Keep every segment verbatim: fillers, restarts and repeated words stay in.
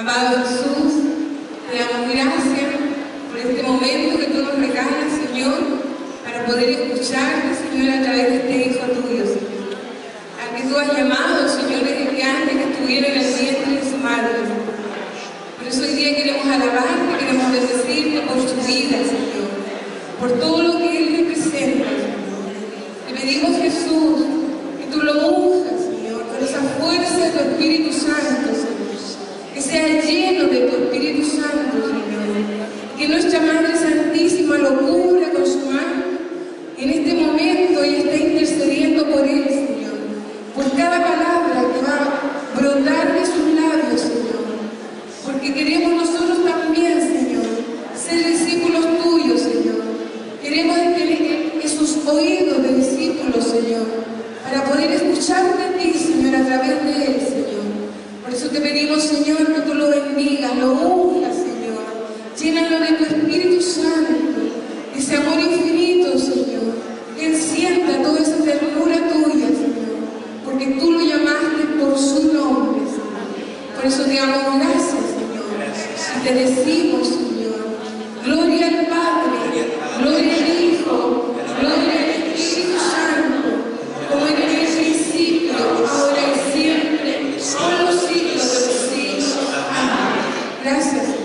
Amado Jesús, te damos gracias por este momento que tú nos regalas, Señor, para poder escucharte, Señor, a través de este Hijo tuyo, Señor. Al que tú has llamado, Señor, desde antes que estuviera en el vientre de su madre. Por eso hoy día queremos alabarte, queremos bendecirte por su vida, Señor, por todo lo que Él representa, Señor. Te pedimos, Jesús, que tú lo unjas, Señor, con esa fuerza de tu Espíritu Santo, Señor. Que sea lleno de tu Espíritu Santo, Señor. Que nuestra Madre Santísima lo cubra con su mano. Y en este momento ella está intercediendo por él, Señor. Por cada palabra que va a brotar de sus labios, Señor. Porque queremos nosotros también, Señor, ser discípulos tuyos, Señor. Queremos tener esos oídos de discípulos, Señor, para poder escuchar de ti, Señor, a través de él, Señor. Por eso te pedimos, Señor, que tú lo bendigas, lo unjas, Señor. Llénalo de tu Espíritu Santo, de ese amor infinito, Señor. Que él sienta toda esa ternura tuya, Señor, porque tú lo llamaste por su nombre, Señor. Por eso te damos gracias, Señor. Y te decimos, Señor, gloria al Padre, gloria al Hijo, gloria al Espíritu Santo, como en el principio, ahora y siempre, por los siglos de los siglos. Amén. Gracias, Señor.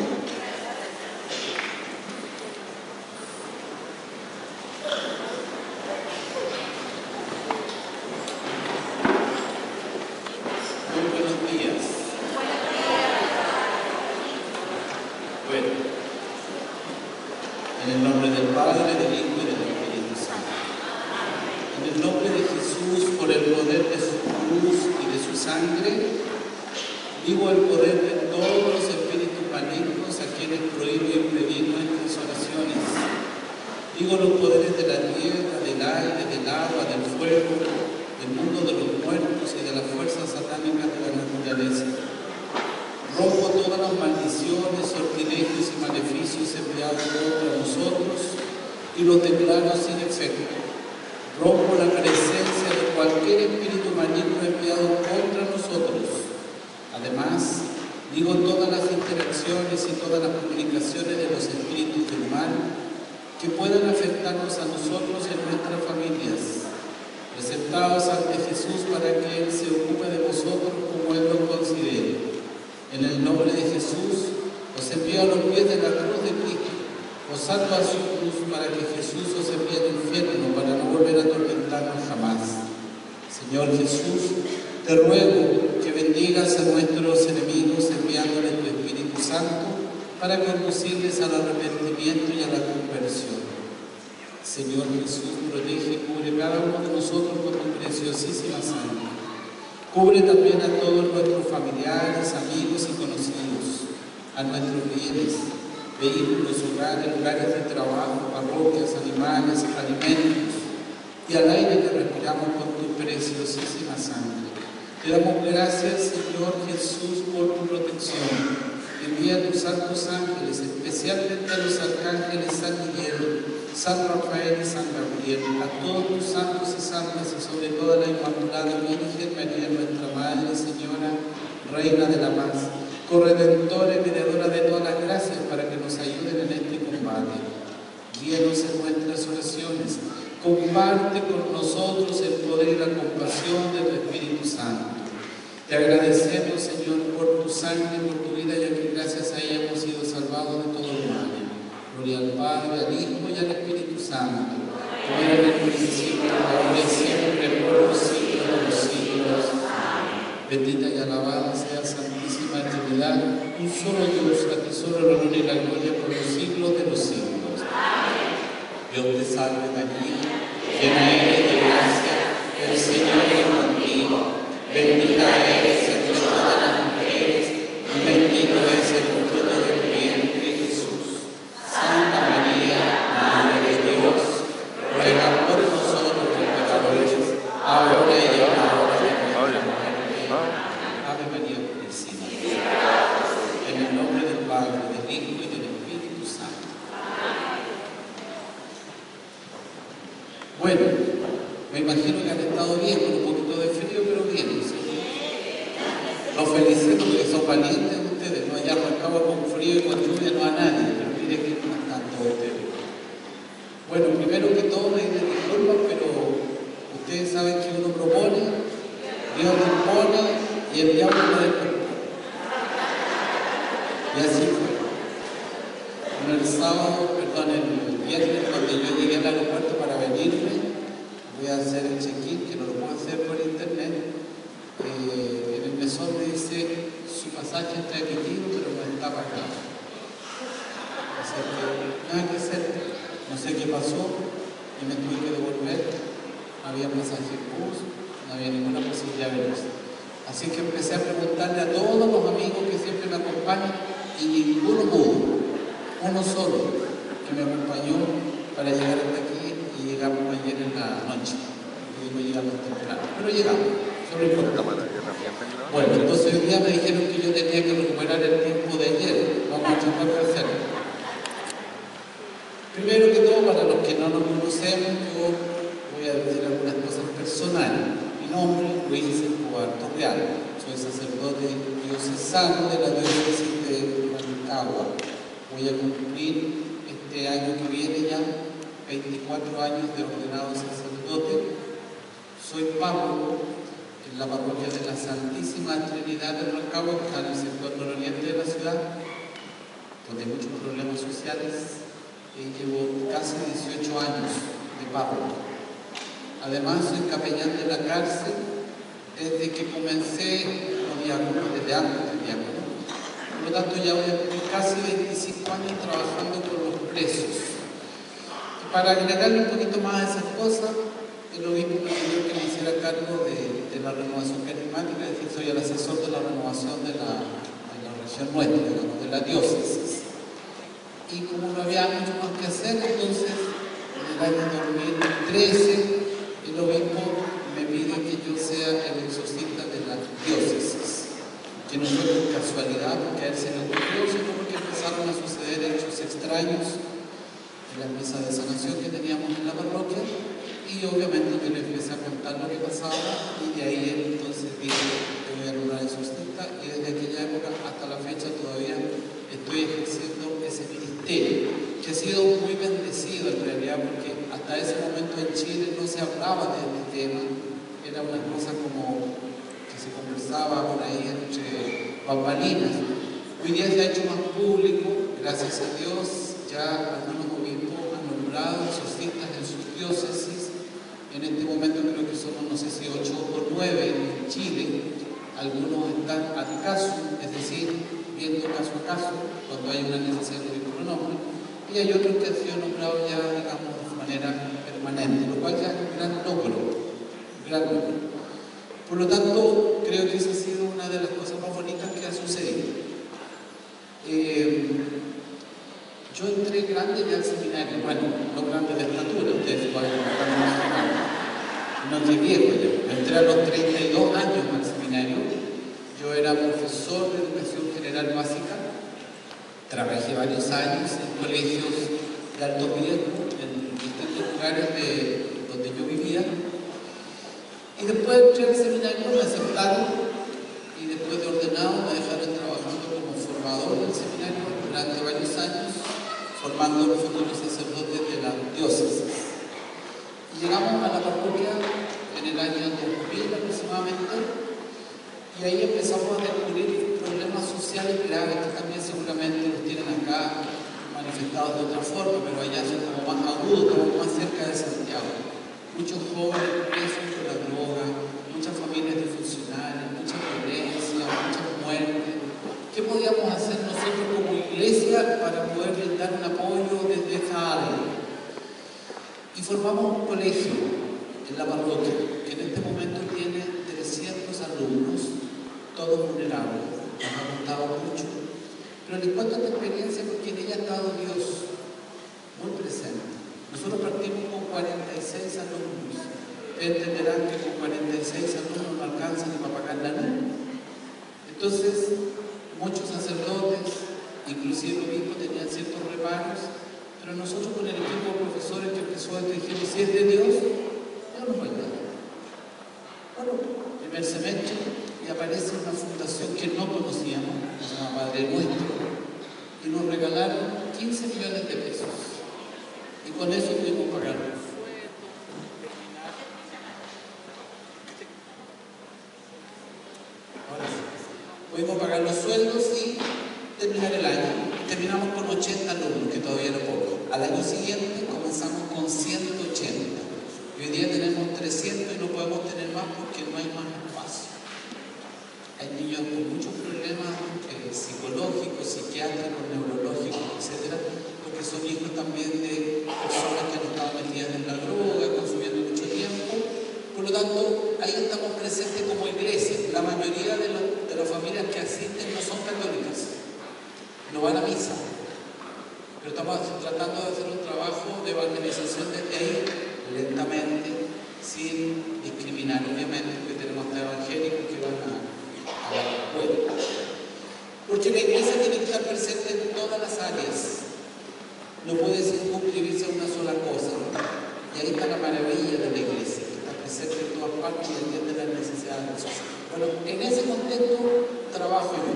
Muy buenos días. Bueno, en el nombre del Padre, del Hijo y del Espíritu Santo. En el nombre de Jesús, por el poder de su cruz y de su sangre, digo el poder de todos los espíritus malignos a quienes prohíbo impedir nuestras oraciones. Digo los poderes de la tierra, del aire, del agua, del fuego, del mundo de los muertos y de las fuerzas satánicas de la naturaleza. Rompo todas las maldiciones, sortilegios y maleficios enviados contra nosotros y los declaro sin efecto. Rompo la presencia de cualquier espíritu maligno enviado contra nosotros. Además, digo todas las interacciones y todas las comunicaciones de los espíritus del mal que puedan afectarnos a nosotros y a nuestras familias. Presentaos ante Jesús para que Él se ocupe de vosotros como Él lo considere. En el nombre de Jesús, os envío a los pies de la cruz de Cristo. Os salvo a su cruz para que Jesús os envíe al infierno para no volver a atormentarnos jamás. Señor Jesús, te ruego que bendigas a nuestros enemigos enviándoles tu Espíritu Santo para conducirles al arrepentimiento y a la conversión. Señor Jesús, protege y cubre cada uno de nosotros con tu preciosísima sangre. Cubre también a todos nuestros familiares, amigos y conocidos, a nuestros bienes, vehículos, hogares, lugares de trabajo, parroquias, animales, alimentos y al aire que respiramos con tu preciosísima sangre. Te damos gracias, Señor Jesús, por tu protección. Envía a tus santos ángeles, especialmente a los arcángeles San Miguel, San Rafael y San Gabriel, a todos tus santos y santas y sobre toda la Inmaculada Virgen María, nuestra Madre, Señora, Reina de la Paz, corredentora y mediadora de todas las gracias para que nos ayuden en este combate. Guíanos en nuestras oraciones, comparte con nosotros el poder y la compasión de tu Espíritu Santo. Te agradecemos, Señor, por tu sangre, por tu vida, ya que gracias a ella hemos sido salvados de todo el mal. Gloria al Padre, al Hijo y al Espíritu Santo, como era en el principio, ahora y siempre, por los siglos de los siglos. Amén. Bendita y alabada sea Santísima Trinidad, un solo Dios, a ti solo la honra y la gloria por los siglos de los siglos. Amén. Dios te salve María, llena eres de gracia, el Señor es contigo. Bendita eres entre todas las mujeres, y bendito es el fruto de tu vientre, Jesús. Santa María, Madre de Dios, ruega por nosotros los pecadores, ahora y en la hora de nuestra muerte. Ave María Purísima. En el nombre del Padre, del Hijo y del Espíritu Santo. Bueno, me imagino que han estado bien, con un poquito de frío, pero bien. ¿Sí? Los felicito porque son valientes ustedes, no hay allá arrancaba con frío y con lluvia, no a nadie, pero mire que no están todos ustedes. Bueno, primero que todo me dicen disculpas, pero ustedes saben que uno propone, Dios dispone y el diablo no despertó. Y así fue. Bueno, el sábado, perdón, el viernes, cuando yo llegué al aeropuerto para venirme, voy a hacer el check-in, que no lo puedo hacer por internet. Eh, en el mesón me dice, su pasaje está emitido, pero no está pagado. O sea que nada que hacer, no sé qué pasó, y me tuve que devolver. No había pasaje en bus, no había ninguna posibilidad de verlos. Así que empecé a preguntarle a todos los amigos que siempre me acompañan, y ninguno pudo, uno solo, que me acompañó para llegar hasta aquí, y llegamos ayer en la noche. Pudimos llegar más temprano, pero llegamos. Bueno, entonces hoy día me dijeron que yo tenía que recuperar el tiempo de ayer. Vamos a tratar de hacerlo. Primero que todo, para los que no nos conocemos, yo voy a decir algunas cosas personales. Mi nombre es Luis Escobar Torreal. Soy sacerdote diocesano de la diócesis de Rancagua. Voy a cumplir este año que viene ya veinticuatro años de ordenado sacerdote. Soy párroco en la parroquia de la Santísima Trinidad de Rancagua, que está en el sector nororiente de la ciudad, donde hay muchos problemas sociales. Y llevo casi dieciocho años de párroco. Además, soy capellán de la cárcel desde que comencé como diácono, desde antes de diácono. Por lo tanto, ya voy a cumplir casi veinticinco años trabajando con los presos. Y para agregarle un poquito más a esas cosas, el obispo me pidió que me hiciera cargo de, de la renovación carismática, es decir, soy el asesor de la renovación de la, de la región nuestra, digamos, de la diócesis. Y como no había mucho más que hacer, entonces, en el año dos mil trece, el obispo me pide que yo sea el exorcista de la diócesis, que no fue por casualidad, porque a él se le ocurrió, sino porque empezaron a suceder hechos extraños en la misa de sanación que teníamos en la parroquia. Y obviamente yo le empecé a contar lo que pasaba, y de ahí él entonces dijo que voy a nombrar exorcista, y desde aquella época hasta la fecha todavía estoy ejerciendo ese ministerio, que ha sido muy bendecido en realidad, porque hasta ese momento en Chile no se hablaba de este tema, era una cosa como que se conversaba por ahí entre bambalinas. Hoy día se ha hecho más público, gracias a Dios, ya algunos obispos han nombrado exorcistas en sus diócesis. En este momento creo que somos, no sé si ocho o nueve en Chile. Algunos están al caso, es decir, viendo caso a caso, cuando hay una necesidad de pronombre, y hay otros que han sido nombrados ya, digamos, de manera permanente, lo cual ya es un gran logro, un gran logro. Por lo tanto, creo que esa ha sido una de las cosas más bonitas que ha sucedido. Eh, Yo entré grande ya al seminario, bueno, no grande de estatura, ustedes pueden imaginar, no estoy viejo ya. Entré a los treinta y dos años al seminario. Yo era profesor de educación general básica, trabajé varios años en colegios de alto riesgo, en distintos lugares de donde yo vivía, y después entré al seminario, me aceptaron, y después de ordenado me dejaron trabajando como formador del seminario durante varios años, formando los futuros sacerdotes de la diócesis. Y llegamos a la parroquia en el año dos mil aproximadamente, y ahí empezamos a descubrir problemas sociales graves que también seguramente los tienen acá manifestados de otra forma, pero allá son como más agudos, como más cerca de Santiago. Muchos jóvenes presos por la droga, muchas familias disfuncionales, mucha violencia, muchas muertes. ¿Qué podíamos hacer nosotros como iglesia para poder brindar un apoyo desde esa área? Y formamos un colegio en la parroquia, que en este momento tiene trescientos alumnos, todos vulnerables, nos ha costado mucho. Pero les cuento esta experiencia porque en ella ha estado Dios muy presente. Nosotros partimos con cuarenta y seis alumnos. Ustedes entenderán que con cuarenta y seis alumnos no alcanzan ni para pagar la luz. Entonces, muchos sacerdotes, inclusive el obispo, tenían ciertos reparos, pero nosotros con el equipo de profesores que empezó esto dijimos, si es de Dios, Dios nos va a ayudar. Bueno, primer semestre, y aparece una fundación que no conocíamos, que se llama Padre Nuestro, regalaron quince millones de pesos. Y con eso pudimos pagar los sueldos, terminar. Ahora sí. Pudimos pagar los sueldos y terminar el año. Terminamos con ochenta alumnos, que todavía era poco. Al año siguiente comenzamos con ciento ochenta. Y hoy día tenemos trescientos y no podemos tener más porque no hay más espacio. Hay niños con muchos problemas eh, psicológicos, psiquiátricos, neurológicos, etcétera, porque son hijos también de personas que han estado metidas en la droga, consumiendo mucho tiempo. Por lo tanto, ahí estamos presentes como iglesia. La mayoría de, los, de las familias que asisten no son católicas, no van a misa, pero estamos tratando de hacer un trabajo de evangelización desde ahí, lentamente, sin discriminar, obviamente, porque tenemos evangélicos que van a a la escuela. Porque la iglesia tiene que estar presente en todas las áreas. No puede circunscribirse a una sola cosa. Y ahí está la maravilla de la iglesia, que está presente en todas partes y entiende las necesidades de la sociedad. Bueno, en ese contexto trabajo yo.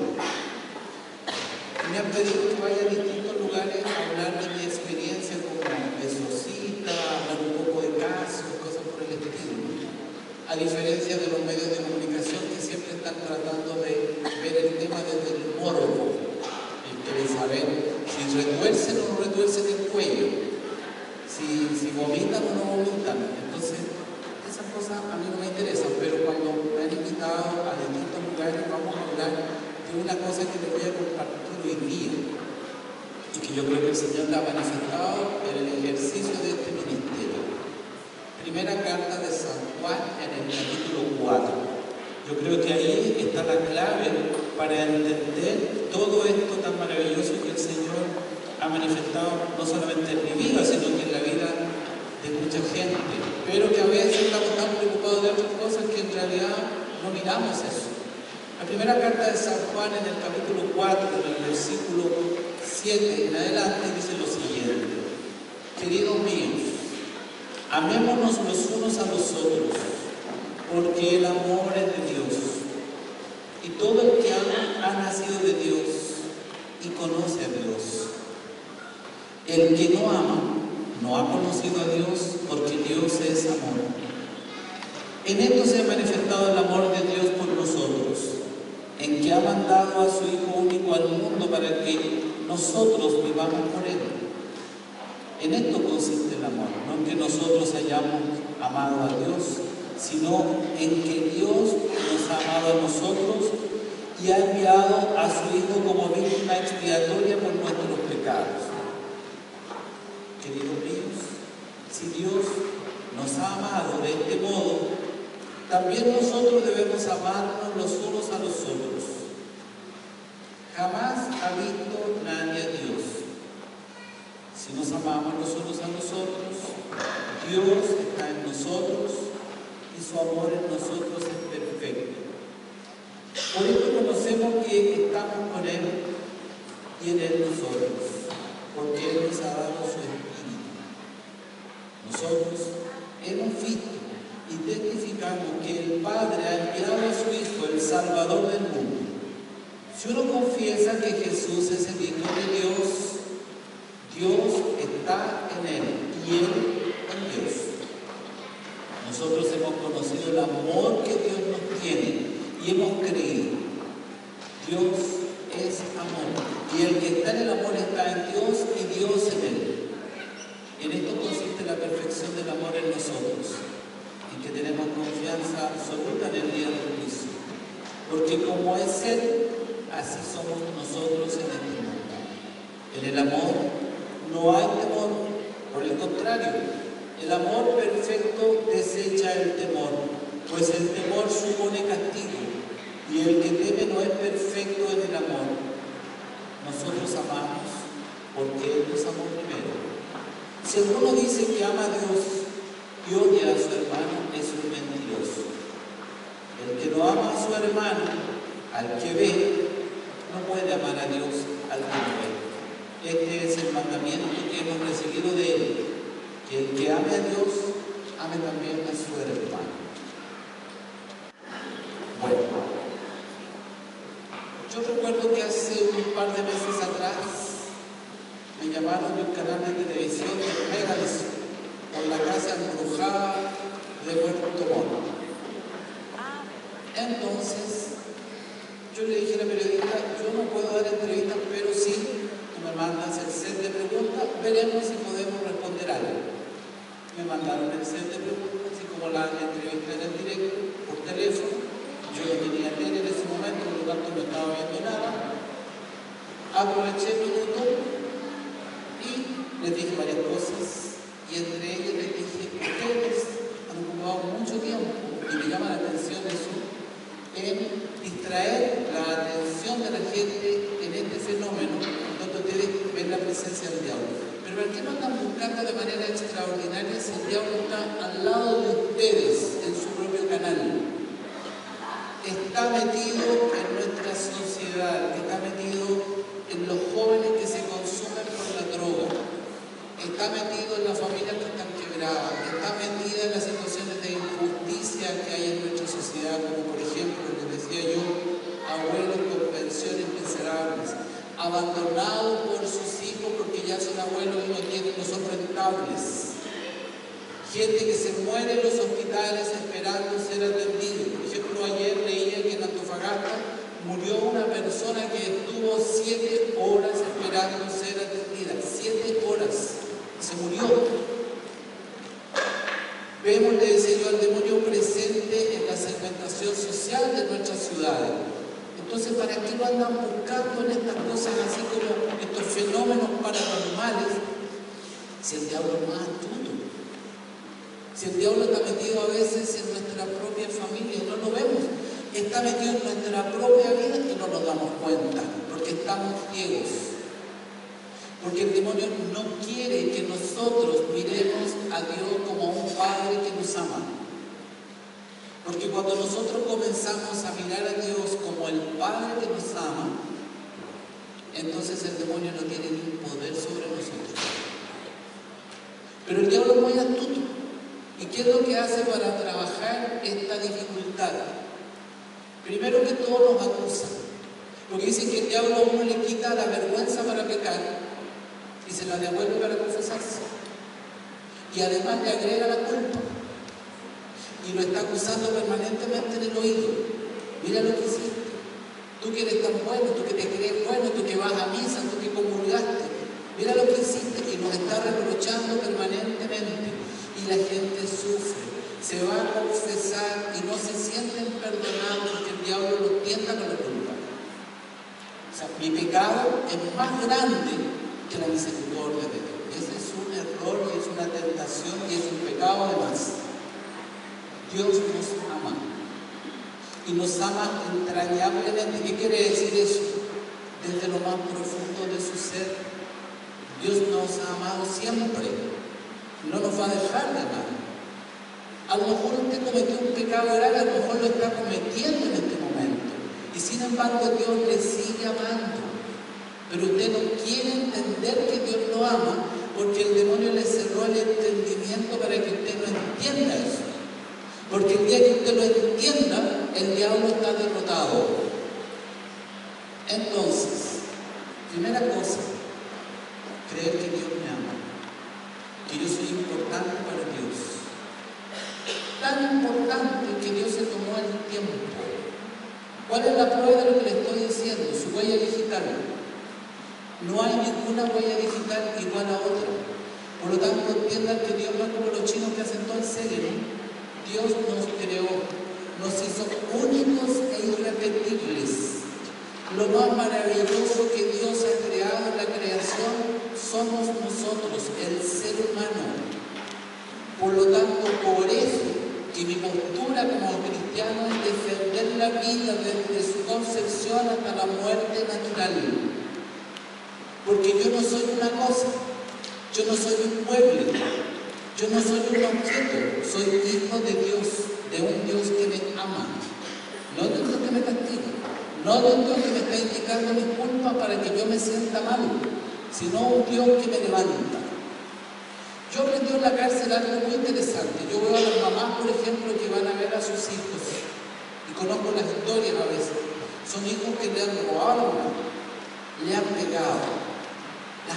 Me han pedido que vaya a distintos lugares a hablar de mi experiencia como exorcista, hablar un poco de casos, cosas por el estilo. A diferencia de los medios de comunicación que siempre están tratando de ver el tema desde el morbo, y quieren saber si retuercen o no retuercen el cuello, si, si vomitan o no vomitan. Entonces, esas cosas a mí no me interesan, pero cuando me han invitado a distintos lugares vamos a hablar de una cosa que les voy a compartir hoy día y que yo creo que el Señor la ha manifestado en el ejercicio de este ministerio. Primera carta de San Juan en el capítulo cuatro. Yo creo que ahí está la clave para entender todo esto tan maravilloso que el Señor ha manifestado no solamente en mi vida, sino que en la vida de mucha gente, pero que a veces estamos tan preocupados de otras cosas que en realidad no miramos eso. La primera carta de San Juan en el capítulo cuatro, en el versículo siete en adelante, dice lo siguiente: queridos míos, amémonos los unos a los otros, porque el amor es de Dios. Y todo el que ama ha nacido de Dios y conoce a Dios. El que no ama no ha conocido a Dios, porque Dios es amor. En esto se ha manifestado el amor de Dios por nosotros, en que ha mandado a su Hijo único al mundo para que nosotros vivamos por Él. En esto consiste el amor, no en que nosotros hayamos amado a Dios, sino en que Dios nos ha amado a nosotros y ha enviado a su Hijo como víctima expiatoria por nuestros pecados. Queridos míos, si Dios nos ha amado de este modo, también nosotros debemos amarnos los unos a los otros. Jamás ha visto nadie a Dios. Si nos amamos los unos a los otros, Dios está en nosotros y su amor en nosotros es perfecto. Por esto conocemos que estamos con Él y en Él nosotros, porque Él nos ha dado su Espíritu. Nosotros hemos visto y testificamos que el Padre ha enviado a su Hijo, el Salvador del mundo. Si uno confiesa que Jesús es el Hijo de Dios, Dios está en Él y Él en Dios. Nosotros hemos conocido el amor que Dios nos tiene y hemos creído. Dios es amor y el que está en el amor está en Dios y Dios en Él. En esto consiste la perfección del amor en nosotros, en que tenemos confianza absoluta en el día del juicio, porque como es Él, así somos nosotros en este mundo. En el amor no hay temor, por el contrario, el amor perfecto desecha el temor, pues el temor supone castigo, y el que teme no es perfecto en el amor. Nosotros amamos porque Él nos amó primero. Si alguno dice que ama a Dios y odia a su hermano, es un mentiroso. El que no ama a su hermano, al que ve, no puede amar a Dios al que no ve. Este es el mandamiento que hemos recibido de Él, que el que ame a Dios, ame también a su hermano. Bueno, yo recuerdo que hace un par de meses atrás hablamos de un canal de televisión de Megavisión, con la casa embrujada de Puerto Montt. Entonces, yo le dije a la periodista, yo no puedo dar entrevistas, pero sí, tú me mandas el set de preguntas, veremos si podemos responder algo. Me mandaron el set de preguntas, así como la entrevista en el directo, por teléfono. Yo no tenía tele en ese momento, por lo tanto no estaba viendo nada. Aproveché el minuto y les dije varias cosas, y entre ellas les dije, ustedes han ocupado mucho tiempo, y me llama la atención eso, en distraer la atención de la gente en este fenómeno, donde ustedes ven la presencia del diablo. Pero ¿por qué no andan buscando de manera extraordinaria si el diablo está al lado de ustedes en su propio canal? Está metido en nuestra sociedad, está metido en los jóvenes que se consumen por la droga, está metido en las familias que están quebradas, está metido en las situaciones de injusticia que hay en nuestra sociedad, como por ejemplo, les decía yo, abuelos con pensiones miserables, abandonados por sus hijos porque ya son abuelos y no tienen, no son rentables. Gente que se muere en los hospitales esperando ser atendido. Por ejemplo, ayer leía que en Antofagasta murió una persona que estuvo siete horas esperando ser atendida. Siete horas. Se murió. Vemos, le decía yo, al demonio presente en la segmentación social de nuestras ciudades. Entonces, ¿para qué lo andan buscando en estas cosas así como estos fenómenos paranormales? Si el diablo es más astuto. Si el diablo está metido a veces en nuestra propia familia y no lo vemos, está metido en nuestra propia vida y no nos damos cuenta, porque estamos ciegos. Porque el demonio no quiere que nosotros miremos a Dios como un Padre que nos ama. Porque cuando nosotros comenzamos a mirar a Dios como el Padre que nos ama, entonces el demonio no tiene ni poder sobre nosotros. Pero el diablo es muy astuto. ¿Y qué es lo que hace para trabajar esta dificultad? Primero que todo nos acusa. Porque dicen que el diablo a uno le quita la vergüenza para pecar y se la devuelve para confesarse. Y además le agrega la culpa. Y lo está acusando permanentemente en el oído. Mira lo que hiciste. Tú que eres tan bueno, tú que te crees bueno, tú que vas a misa, tú que comulgaste. Mira lo que hiciste y nos está reprochando permanentemente. Y la gente sufre, se va a confesar y no se sienten perdonados porque el diablo los tienta con la culpa. O sea, mi pecado es más grande que la misericordia de Dios. Ese es un error y es una tentación y es un pecado además. Dios nos ama y nos ama entrañablemente. ¿Qué quiere decir eso? Desde lo más profundo de su ser. Dios nos ha amado siempre. No nos va a dejar de amar. A lo mejor usted cometió un pecado grave, a lo mejor lo está cometiendo en este momento. Y sin embargo Dios le sigue amando. Pero usted no quiere entender que Dios lo ama porque el demonio le cerró el entendimiento para que usted no entienda eso. Porque el día que usted lo entienda, el diablo está derrotado. Entonces, primera cosa, creer que Dios me ama. Que yo soy importante para Dios. Tan importante que Dios se tomó el tiempo. ¿Cuál es la prueba de lo que le estoy diciendo? Su huella digital. No hay ninguna huella digital igual a otra. Por lo tanto, entiendan que Dios no es como los chinos que hacen todo en serie, ¿no? Dios nos creó, nos hizo únicos e irrepetibles. Lo más maravilloso que Dios ha creado en la creación somos nosotros, el ser humano. Por lo tanto, por eso, y mi postura como cristiano es defender la vida desde su concepción hasta la muerte natural. Porque yo no soy una cosa, yo no soy un mueble, yo no soy un objeto, soy hijo de Dios, de un Dios que me ama, no de un Dios que me castiga. No de un Dios que me está indicando mis culpas para que yo me sienta mal, sino un Dios que me levanta. Yo aprendí en la cárcel algo muy interesante. Yo veo a las mamás, por ejemplo, que van a ver a sus hijos, y conozco las historias a veces. Son hijos que le han robado, le han pegado, las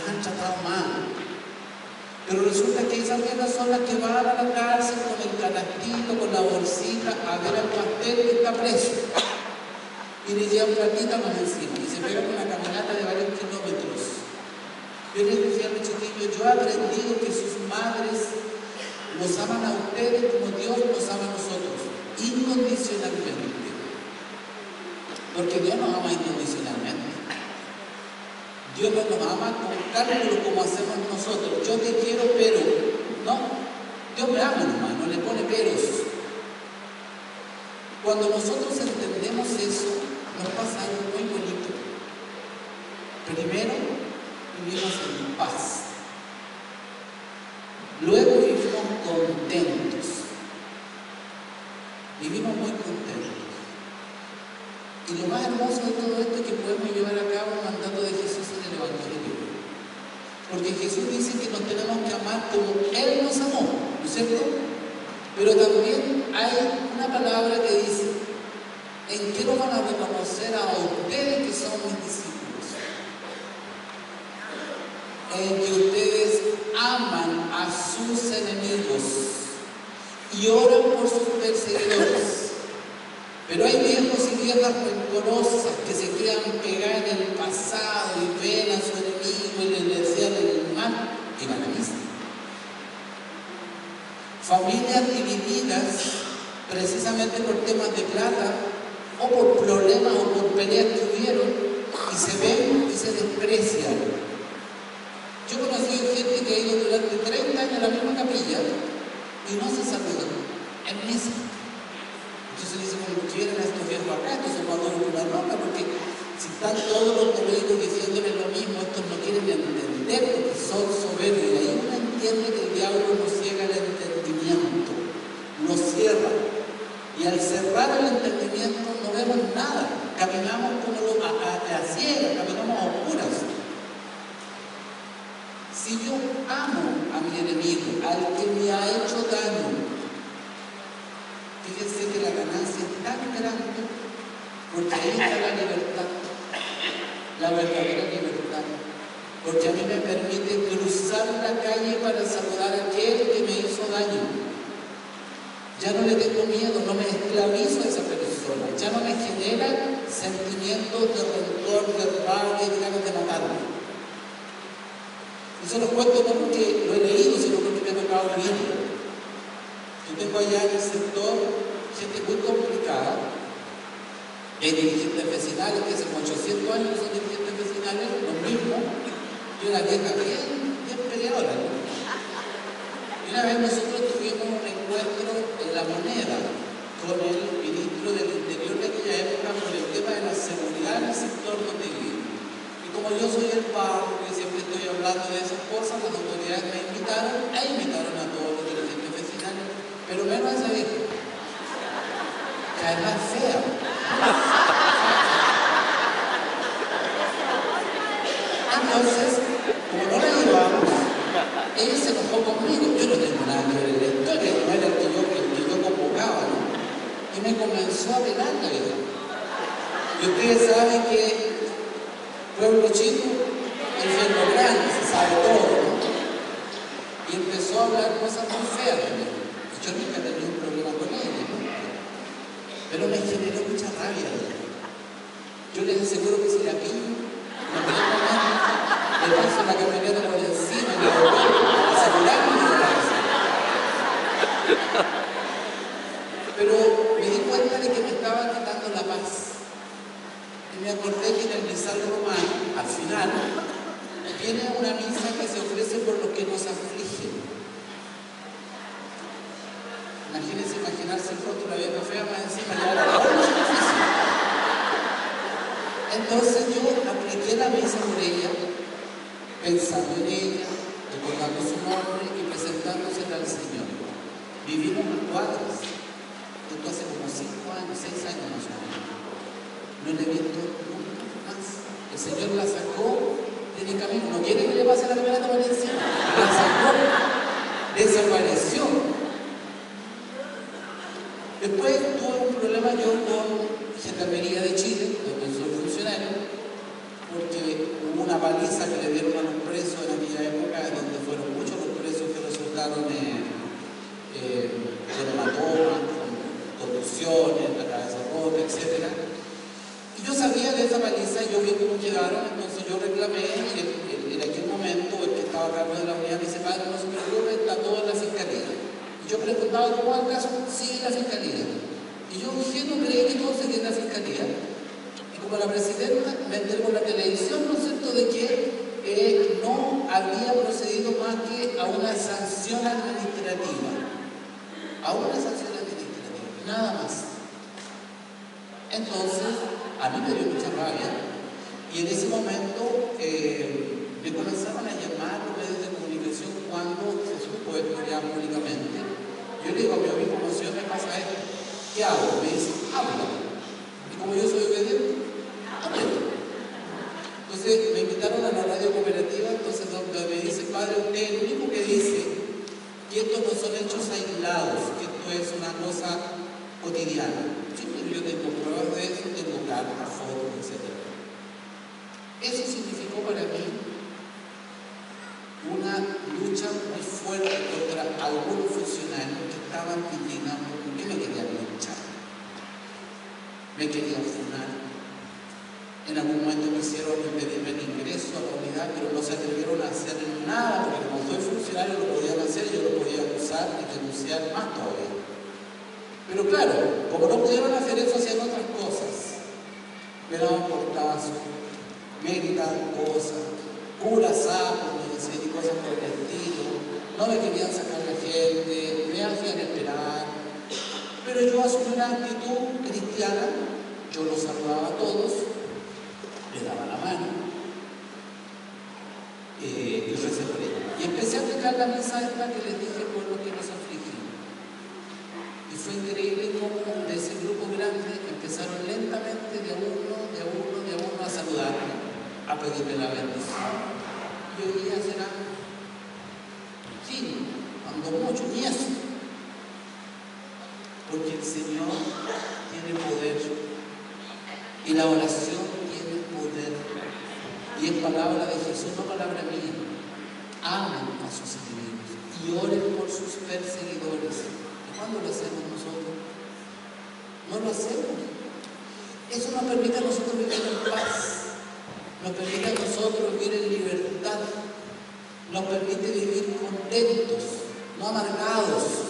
las han tratado mal. Pero resulta que esas viejas son las que van a la cárcel con el canastito, con la bolsita, a ver al pastel que está preso. Y le llevan platita más encima y se pegan una caminata de varios kilómetros. Yo les decía a los chiquillos, yo he aprendido que sus madres los aman a ustedes como Dios los ama a nosotros, incondicionalmente. Porque Dios nos ama incondicionalmente. Dios no nos ama con cálculo como hacemos nosotros. Yo te quiero, pero no. Dios me ama, hermano, no le pone peros. Cuando nosotros entendemos eso, nos pasa algo muy bonito. Primero, vivimos en paz. Luego vivimos contentos. Vivimos muy contentos. Y lo más hermoso de todo esto es que podemos llevar a cabo el mandato de Jesús en el Evangelio. Porque Jesús dice que nos tenemos que amar como Él nos amó, ¿no es cierto? Pero también hay una palabra que dice: ¿en qué lo van a reconocer a ustedes que son mis discípulos? En que ustedes aman a sus enemigos y oran por sus perseguidores. Pero hay viejos y viejas rencorosas que se quedan pegadas en el pasado y ven a su enemigo y le desean el mal y van a misa. Familias divididas precisamente por temas de plata o por problemas o por peleas que hubieron y se ven y se desprecian. Yo he conocido gente que ha ido durante treinta años a la misma capilla y no se saludan en misa. Entonces dice, bueno, quieren a estos viejos acá, estos son maduros con la ropa, porque si están todos los domingos diciéndole lo mismo, estos no quieren entender porque son soberbios. Y ahí uno entiende que el diablo nos ciega el entendimiento, nos cierra. Y al cerrar el entendimiento no vemos nada, caminamos como lo, a, a, a ciegas, caminamos a oscuras. Si yo amo a mi enemigo, al que me ha hecho daño, fíjense que la ganancia es tan grande, porque ahí está la libertad, la verdadera libertad. Porque a mí me permite cruzar la calle para saludar a aquel que me hizo daño. Ya no le tengo miedo, no me esclavizo a esa persona, ya no me genera sentimientos de rencor, de rabia y ganas de matarme. Y se los cuento no porque lo he leído, sino porque me ha tocado vivirlo. Yo tengo allá en el sector gente muy complicada, hay dirigentes vecinales que hace como ochocientos años son dirigentes vecinales, los mismos, y una vieja bien, bien peleadora, ¿no? Y una vez nosotros tuvimos un encuentro en La Moneda con el ministro del Interior de aquella época por el tema de la seguridad en el sector donde vivo. Y como yo soy el párroco y siempre estoy hablando de esas cosas, las autoridades me invitaron e invitaron a todos los dirigentes vecinales, pero menos a esa vieja, que es más fea. Entonces, como no la llevamos, ella se enojó conmigo. Yo no tengo nada que ver en la historia, no era el que yo, el que yo convocaba, ¿no? Y me comenzó a pegar la vieja. Y ustedes saben que pueblo chico, infierno grande, se sabe todo, ¿no? Y empezó a hablar cosas muy feas de mí. Y yo nunca tenía un problema con ella, ¿no? Pero me generó mucha rabia. Yo les aseguro que si la pillo, no me da le paso la camioneta por encima y la voy a asegurarme de la cabeza. Pero me di cuenta de que me estaba quitando la paz. Y me acordé que en el misal romano, al final, viene una misa que se ofrece por los que nos afligen. Imagínense imaginarse el rostro de la vieja fea más encima de la otra. Entonces yo apliqué la misa por ella, pensando en ella, recordando su nombre y presentándose al Señor. Vivimos en cuadras. Esto hace como cinco años, seis años más o menos. No le he visto nunca más. El Señor la sacó de mi camino. No quiere que le pase la camioneta por encima. La sacó. Desapareció. Después tuve un problema yo con Gendarmería de Chile, donde soy funcionario, porque hubo una paliza que le dieron a los presos en aquella época, donde fueron muchos los presos que resultaron eh, eh, con hematomas, con contusiones, la cabeza rota, etcétera. Y yo sabía de esa paliza, yo vi cómo llegaron, entonces yo reclamé, y en, en, en aquel momento el que estaba a cargo de la unidad me dice: padre, no se preocupe, está todo en la fiscalía. Y yo preguntaba cómo va el caso, sí, la fiscalía. Y yo ingenuo creí que todo seguía en la fiscalía. Y como la presidenta me enteró en la televisión, ¿no es cierto?, de que eh, no había procedido más que a una sanción administrativa. A una sanción administrativa, nada más. Entonces, a mí me dio mucha rabia, y en ese momento eh, me comenzaron a llamar los medios de comunicación cuando se supo esto ya públicamente. Yo le digo a mi amigo: ¿cómo me pasa esto? ¿Qué hago? Me dice: habla. Y como yo soy obediente, hablé. Entonces me invitaron a la radio cooperativa, entonces donde me dice: padre, usted es el único que dice que estos no son hechos aislados, que esto es una cosa cotidiana. Sí, pero yo tengo pruebas de eso, tengo cartas, fotos, etcétera. Eso significó para mí una lucha muy fuerte contra algunos funcionarios que estaban indignando porque me querían luchar, me querían funar. En algún momento quisieron impedirme el ingreso a la unidad, pero no se atrevieron a hacer nada, porque como soy funcionario lo podían hacer, yo lo podía acusar y denunciar más todavía. Pero claro, como no pudieron hacer eso, hacían otras cosas. Me daban portazos, me gritaban cosas, cura sapo, me decían, y cosas por el estilo. No me querían sacar la gente, me hacían esperar. Pero yo asumí una actitud cristiana, yo los saludaba a todos, les daba la mano, eh, y recé por ellos. Y empecé a aplicar la misa esta que les dije por lo que nos afligí. Y fue increíble cómo de ese grupo grande empezaron lentamente de a uno, de a uno, de a uno a saludarme, a pedirme la bendición. Y hoy día será cinco, cuando mucho, ni eso. Porque el Señor tiene poder y la oración tiene poder. Y es palabra de Jesús, no palabra mía. Amen a sus enemigos y oren por sus perseguidores. ¿Cuándo lo hacemos nosotros? No lo hacemos. Eso nos permite a nosotros vivir en paz, nos permite a nosotros vivir en libertad, nos permite vivir contentos, no amargados.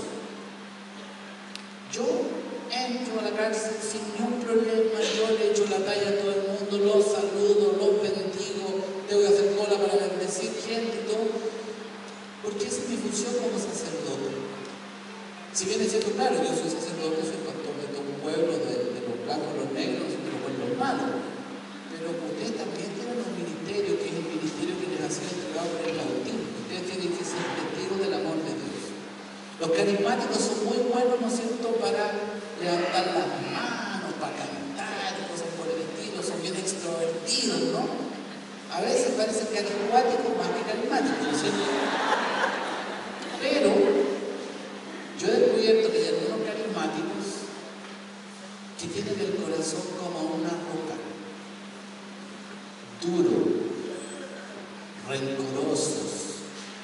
Yo entro a la cárcel sin ningún problema, yo le echo la talla a todo el mundo, los saludo, los bendigo, tengo que hacer cola para bendecir gente y todo, porque esa es mi función como sacerdote. Si bien es cierto, claro, yo soy sacerdote, soy pastor de todo un pueblo, de, de los blancos, los negros, de los buenos, los malos, pero ustedes también tienen un ministerio, que es el ministerio que les ha sido entregado por el bautismo. Ustedes tienen que ser testigos del amor de Dios. Los carismáticos son muy buenos, ¿no es cierto?, para levantar las manos, para cantar, cosas por el estilo, son bien extrovertidos, ¿no? A veces parecen carismáticos más que carismáticos, ¿no es cierto? Pero yo he descubierto que hay algunos carismáticos que tienen el corazón como una roca, duro, rencorosos.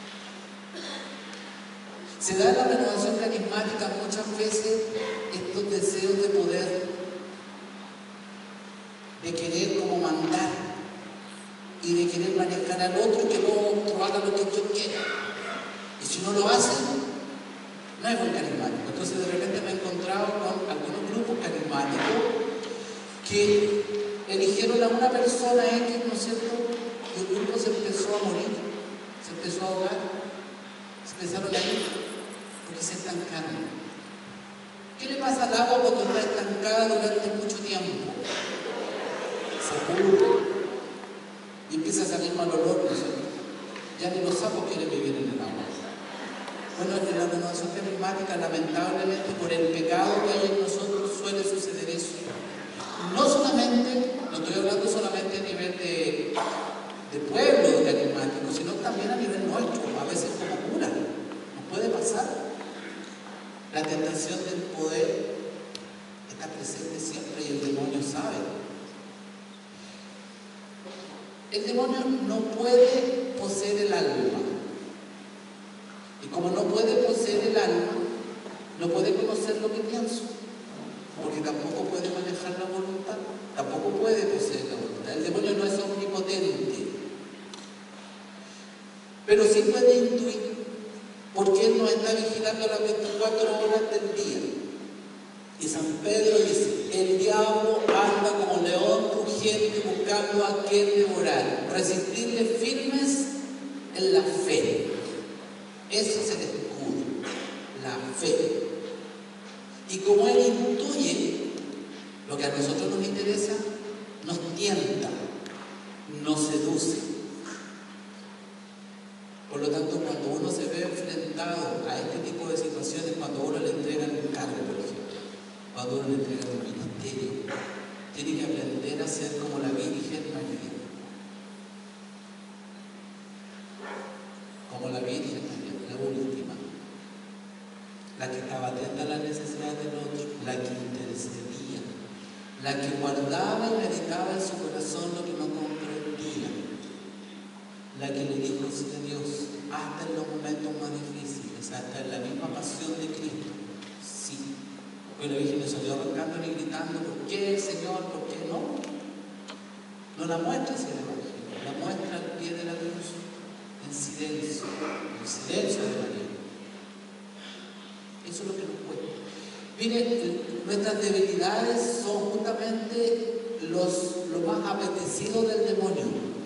Se da en la renovación carismática muchas veces estos deseos de poder, de querer como mandar y de querer manejar al otro y que el otro haga lo que yo quiera. Y si no lo hacen, no es muy carismático. Entonces de repente me he encontrado con algunos grupos carismáticos que eligieron a una persona X, ¿no es cierto? Y el grupo se empezó a morir, se empezó a ahogar, se empezaron a ir, porque se estancaron. ¿Qué le pasa al agua cuando está estancada durante mucho tiempo? Se pudre y empieza a salir mal olor, ¿no es cierto? Ya ni los sapos quieren vivir en el agua. Bueno, en la renovación carismática, lamentablemente, por el pecado que hay en nosotros, suele suceder eso. No solamente, no estoy hablando solamente a nivel de, de pueblo carismático, sino también a nivel nuestro, a veces como cura. Nos puede pasar. La tentación del poder está presente siempre y el demonio sabe. El demonio no puede poseer el alma. Y como no puede poseer el alma, no puede conocer lo que pienso, porque tampoco puede manejar la voluntad, tampoco puede poseer la voluntad. El demonio no es omnipotente, pero sí puede intuir, porque él nos está vigilando las veinticuatro horas del día. Y San Pedro dice: el diablo anda como león rugiente buscando a quien devorar. Resistirle firmes en la fe. Ese es el escudo, la fe. Y como él intuye lo que a nosotros nos interesa, nos tienta, nos seduce. Por lo tanto, cuando uno se ve enfrentado a este tipo de situaciones, cuando uno le entrega un cargo, por ejemplo, cuando uno le entrega un ministerio, tiene que aprender a ser como la Virgen María. Como la Virgen María, la última. La que estaba atenta a las necesidades del otro, la que intercedía, la que guardaba y meditaba en su corazón lo que no comprendía, la que le dijo sí a Dios, hasta en los momentos más difíciles, hasta en la misma pasión de Cristo, sí. Pues la Virgen no salió arrancando ni gritando: ¿por qué, Señor? ¿Por qué no? No la muestra hacia el Evangelio, la muestra al pie de la cruz, en silencio, en silencio de María. Eso es lo que nos cuesta. Miren, nuestras debilidades son justamente los, lo más apetecido del demonio.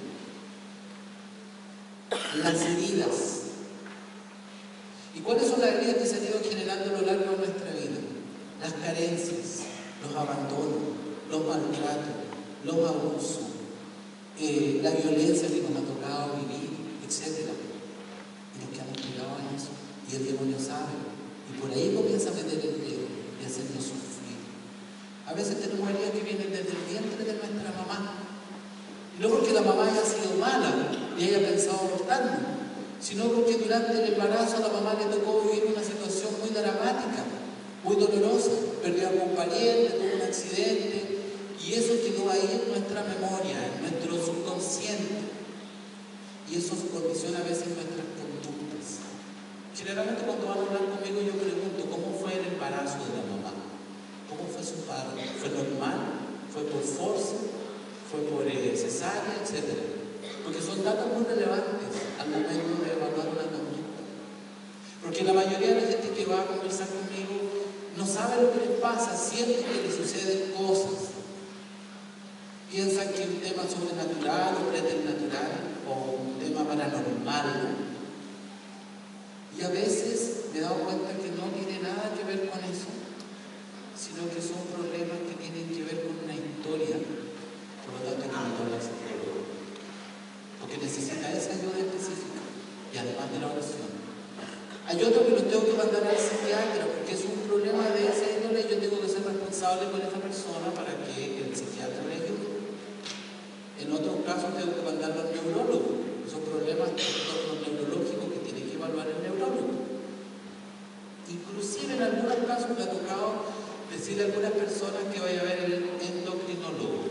Las heridas. ¿Y cuáles son las heridas que se han ido generando a lo largo de nuestra vida? Las carencias, los abandonos, los maltratos, los abusos, eh, la violencia que nos ha tocado vivir, etcétera. Y nos quedamos pegados a eso. Y el demonio sabe. Y por ahí comienza a meter el dedo y hacernos sufrir. A veces tenemos heridas que vienen desde el vientre de nuestra mamá. Y no porque la mamá haya sido mala y haya pensado abortarnos, sino porque durante el embarazo a la mamá le tocó vivir una situación muy dramática, muy dolorosa. Perdió a un pariente, tuvo un accidente, y eso quedó ahí en nuestra memoria, en nuestro subconsciente. Y eso condiciona a veces nuestras conductas. Generalmente cuando van a hablar conmigo yo pregunto: ¿cómo fue el embarazo de la mamá? ¿Cómo fue su parto? ¿Fue normal? ¿Fue por force? ¿Fue por eh, cesárea? Etcétera. Porque son datos muy relevantes al momento de evaluar una conducta. Porque la mayoría de la gente que va a conversar conmigo no sabe lo que les pasa, siente que les suceden cosas. Piensan que es un tema sobrenatural o preternatural o un tema paranormal. Y a veces me he dado cuenta que no tiene nada que ver con eso, sino que son problemas que tienen que ver con una historia. Por lo tanto, hay que meterla al psicólogo, porque necesita esa ayuda específica y además de la oración. Hay otro que los tengo que mandar al psiquiatra porque es un problema de esa índole y yo tengo que ser responsable con esa persona para que el psiquiatra le ayude. En otros casos tengo que mandarlo al neurólogo. Son problemas neurológicos que tiene que evaluar el neurólogo. Inclusive en algunos casos me ha tocado decirle a algunas personas que vaya a ver el endocrinólogo.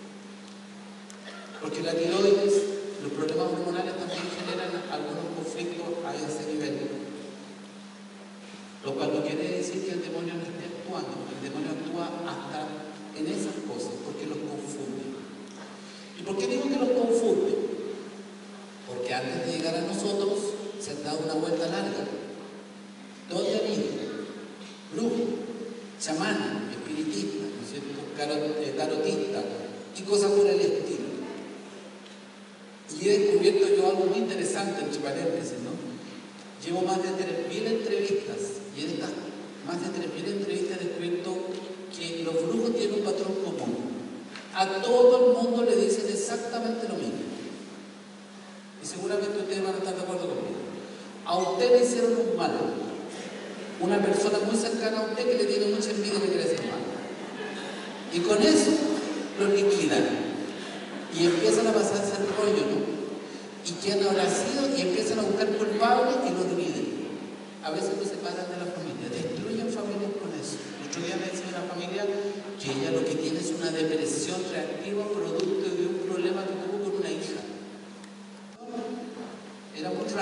Porque la tiroides, los problemas hormonales también generan algunos conflictos a ese nivel. Lo cual no quiere decir que el demonio no esté actuando. El demonio actúa hasta en esas cosas, porque los confunde. ¿Y por qué digo que los confunde? Porque antes de llegar a nosotros se han dado una vuelta larga. ¿Dónde han ido? Brujos, chamanes, espiritistas, ¿no es cierto? Tarotistas y cosas por el estilo. Y he descubierto yo algo muy interesante, entre paréntesis, ¿no? Llevo más de tres mil entrevistas y en estas más de tres mil entrevistas he descubierto que los brujos tienen un patrón común. A todo el mundo le dicen exactamente lo mismo. Y seguramente ustedes van a estar de acuerdo conmigo. A usted le hicieron un mal. Una persona muy cercana a usted que le tiene mucha envidia y le quiere hacer mal. Y con eso lo liquidan. Y empiezan a pasarse el rollo, ¿no? ¿Y quién habrá sido? Y empiezan a buscar culpables y lo dividen. A veces lo separan de la familia, destruyen familias con eso. El otro día me decía una familia que ella lo que tiene es una depresión reactiva producto de un problema que tuvo con una hija.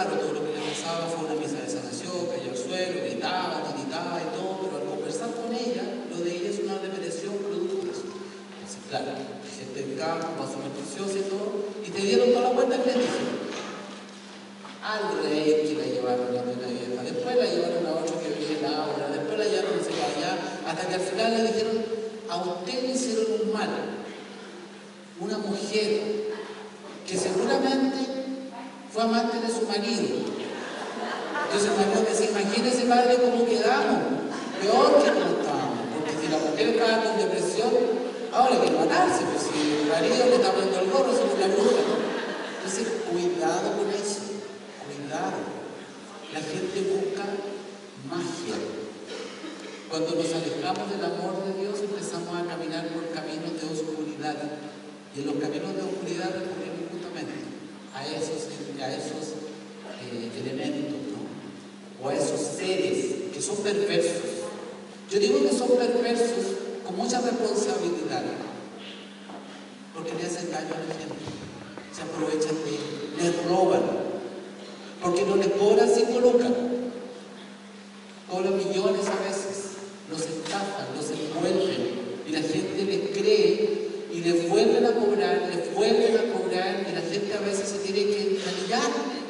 claro, todo lo que le pasaba fue una misa de sanación, cayó al suelo, gritaba, tiritaba y todo, pero al conversar con ella, lo de ella es una depresión producto de eso. Entonces, claro, gente del campo, más supersticiosa y todo, y te dieron toda la vuelta que le dije. Al rey que la llevaron a una vieja, después la llevaron a otro que vive en Aura, después la llevaron a allá, hasta que al final le dijeron, a usted le hicieron un mal. Una mujer que seguramente fue amante de su marido. Entonces me acuerdo que se imagina ese padre cómo quedamos, peor que no estábamos, porque si la mujer estaba con depresión, ahora hay que matarse, pues si el marido le está poniendo el gorro, se la bruja. Entonces, cuidado con eso. Cuidado, la gente busca magia. Cuando nos alejamos del amor de Dios empezamos a caminar por caminos de oscuridad y en los caminos de oscuridad recurrimos justamente a esos, a esos eh, elementos, ¿no? O a esos seres que son perversos. Yo digo que son perversos con mucha responsabilidad porque le hacen daño a la gente, se aprovechan de ellos, les roban. Porque no les cobran sin colocan, cobran millones a veces, los estafan, los envuelven y la gente les cree y les vuelven a cobrar, les vuelven a cobrar y la gente a veces se tiene que encalillar.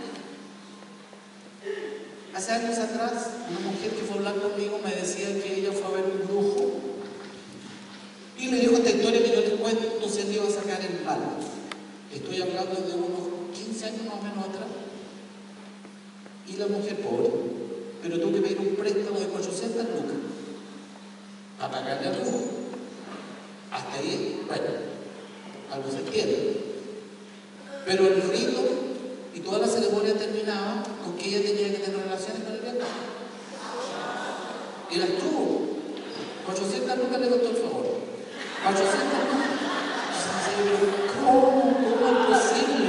Hace años atrás, una mujer que fue a hablar conmigo me decía que ella fue a ver un brujo y le dijo esta historia que yo les cuento, entonces él iba a sacar el mal. Estoy hablando de unos quince años más o menos atrás. Y la mujer pobre, pero tuvo que pedir un préstamo de cuatrocientas lucas a pagarle al brujo. Hasta ahí, bueno, algo se entiende. Pero el rito y toda la ceremonia terminaba con que ella tenía que tener relaciones con el viejo. Y las tuvo. cuatrocientas lucas le costó el favor. cuatrocientas lucas. ¿Cómo? ¿Cómo es posible?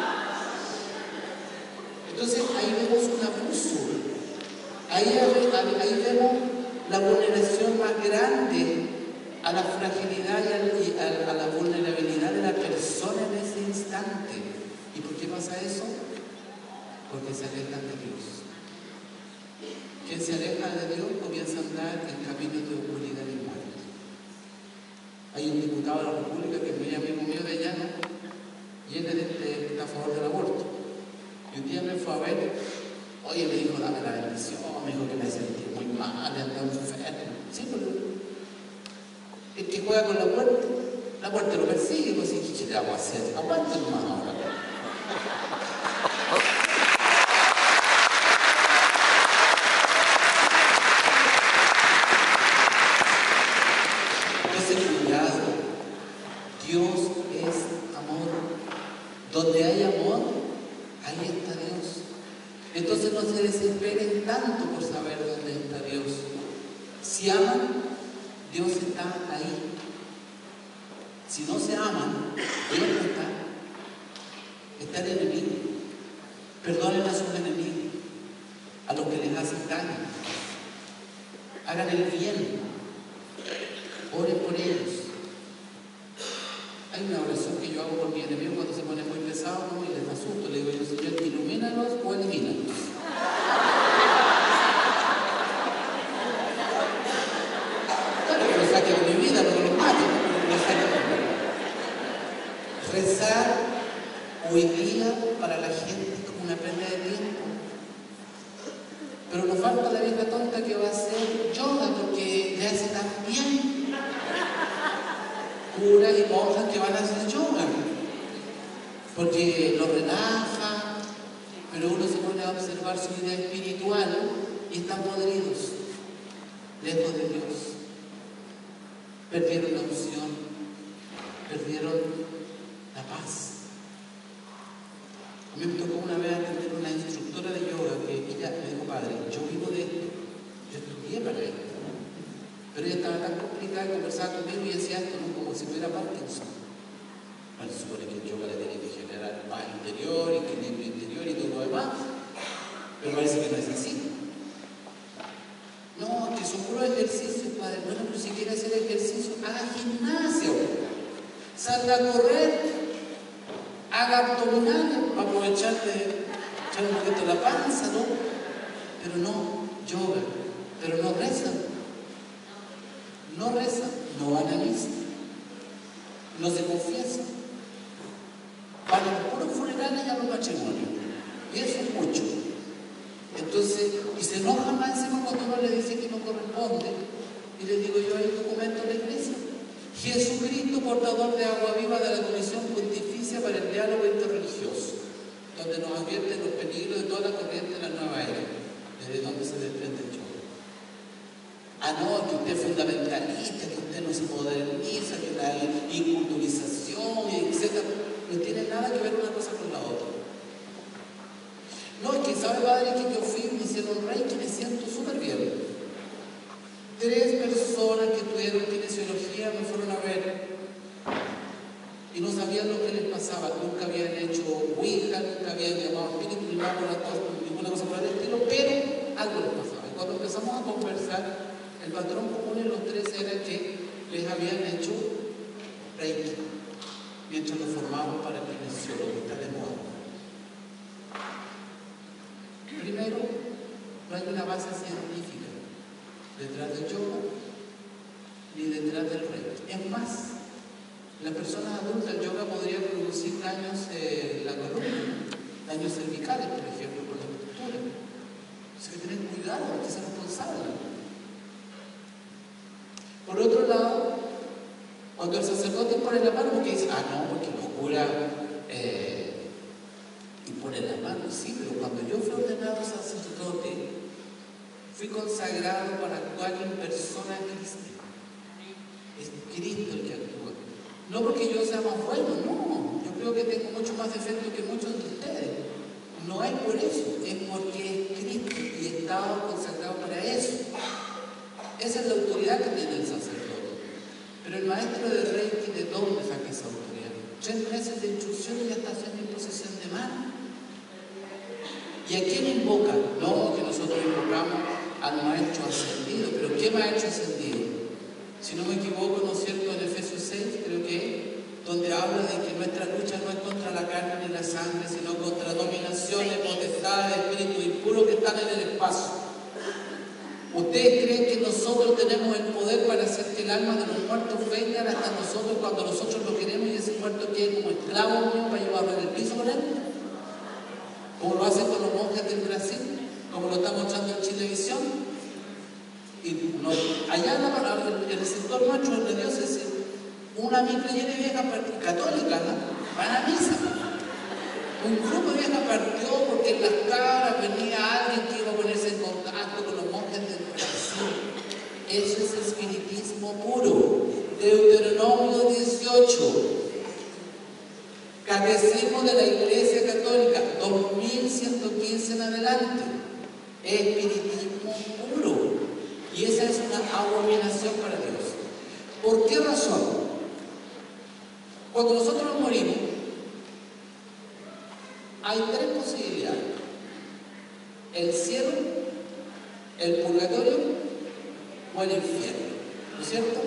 Entonces ahí vemos un abuso, ahí, ahí, ahí vemos la vulneración más grande a la fragilidad y a, y a, a la vulnerabilidad de la persona en ese instante. ¿Y por qué pasa eso? Porque se alejan de Dios. Quien se aleja de Dios comienza a andar en caminos de oscuridad y muerte. Hay un diputado de la República que es muy amigo mío de allá, ¿no? Y él es de, está a favor del aborto. Y un día me fue a ver, oye, me dijo, dame la bendición, me dijo que me sentí muy mal, andaba enfermo. Sí, pero el que juega con la muerte, la muerte lo persigue, pues sí, ¿qué le vamos a hacer? Aguanta nomás ahora. Entonces, cuidado, Dios es amor. Donde hay amor, ahí está Dios. Entonces no se desesperen tanto por saber dónde está Dios. Si aman, Dios está ahí. Si no se aman, Dios no está. Está el enemigo. Perdonen a sus enemigos, a los que les hacen daño. Hagan el bien. Oren por ellos. Hay una oración que yo hago por mi enemigo cuando se pone muy pesado, ¿no? Y les asusto, le digo yo, Señor, ilumínalos o elimínalos. Claro, que lo saquen de mi vida, no los maten, pero lo saquen de mi vida. Rezar hoy día para la gente es como una pérdida de tiempo. Pero nos falta la vieja tonta que va a hacer yoga porque le hace tan bien. Curas y monjas que van a hacer yoga porque lo relaja, pero uno se pone a observar su vida espiritual y están podridos, lejos de Dios. Perdieron la unción, perdieron la paz. A mí me tocó una vez atender una instructora de yoga que ella me dijo, padre, yo vivo de esto, yo estudié para esto. Pero ella estaba tan complicada y conversaba conmigo y decía esto, ¿no? Como si fuera Parkinson. Bueno, se supone que el yoga le tiene que generar paz interior, equilibrio interior y todo lo demás. Pero parece que no es así. No, que son puros ejercicios, padre. Bueno, pero si quiere hacer ejercicio, haga gimnasio. Salga a correr, haga abdominales para aprovechar de echan un poquito la panza, ¿no? Pero no yoga, pero no rezan. No rezan, no van a misa, no se confiesan. Van a los puros funerales y a los matrimonios. Y eso es mucho. Entonces, y se enoja más encima cuando uno le dice que no corresponde. Y le digo yo, hay documento de la iglesia. Jesucristo, portador de agua viva de la Comisión Pontificia para el Diálogo Interreligioso, donde nos advierte los peligros de toda la corriente de la nueva era, desde donde se desprende el yoga. Ah, no, que usted es fundamentalista, que usted no se moderniza, que la inculturización, etcétera. No tiene nada que ver una cosa con la otra. No, es que sabe, padre, que yo fui, me hicieron reiki, me siento súper bien. Tres personas que estudiaron kinesiología me fueron a ver y no sabían lo que les pasaba. Nunca habían hecho Ouija, nunca habían llamado espíritu, ni nada, ninguna cosa por el estilo, pero algo les pasaba. Y cuando empezamos a conversar, el patrón común en los tres era que les habían hecho reiki mientras nos formábamos para el kinesiólogo, que está de moda. Primero, no hay una base científica detrás del yoga ni detrás del reiki. Es más, las personas adultas, el yoga podría producir daños en la columna, daños cervicales, por ejemplo, por la postura. Entonces hay que tener cuidado, hay que ser responsable. Por otro lado, cuando el sacerdote pone la mano, porque dice, ah, no, porque los curas eh, y pone la mano, sí, pero cuando yo fui ordenado sacerdote, fui consagrado para actuar en persona Cristo. Es Cristo el que actúa. No porque yo sea más bueno, no. Yo creo que tengo mucho más defecto que muchos de ustedes. No es por eso, es porque es Cristo y he estado consagrado para eso. Esa es la autoridad que tiene el sacerdote. Pero el maestro de Reiki, ¿de dónde saca esa autoridad? Tres meses de instrucción y ya está haciendo imposición de mano. ¿Y a quién invoca? No, que nosotros invocamos al maestro ascendido. ¿Pero qué maestro ascendido? Si no me equivoco, ¿no es cierto? En Efesios seis, creo que donde habla de que nuestra lucha no es contra la carne ni la sangre, sino contra dominaciones, potestades, espíritus impuros que están en el espacio. ¿Ustedes creen que nosotros tenemos el poder para hacer que el alma de los muertos vengan hasta nosotros cuando nosotros lo queremos y ese muerto quede como esclavo mío para llevarlo en el piso con él? Como lo hacen con los monjes del Brasil, como lo está mostrando en Chilevisión. Y no, allá en el sector nuestro de la diócesis, una micro llena de viejas católicas, ¿no? Van a misa. Un grupo de viejas partió porque en las cabras venía alguien que iba a ponerse en contacto con los monjes del Brasil. Eso es espiritismo puro. Deuteronomio dieciocho. Catecismo de la Iglesia Católica, dos mil ciento quince en adelante. Espiritismo puro. Y esa es una abominación para Dios. ¿Por qué razón? Cuando nosotros nos morimos, hay tres posibilidades: el cielo, el purgatorio o el infierno, ¿no es cierto?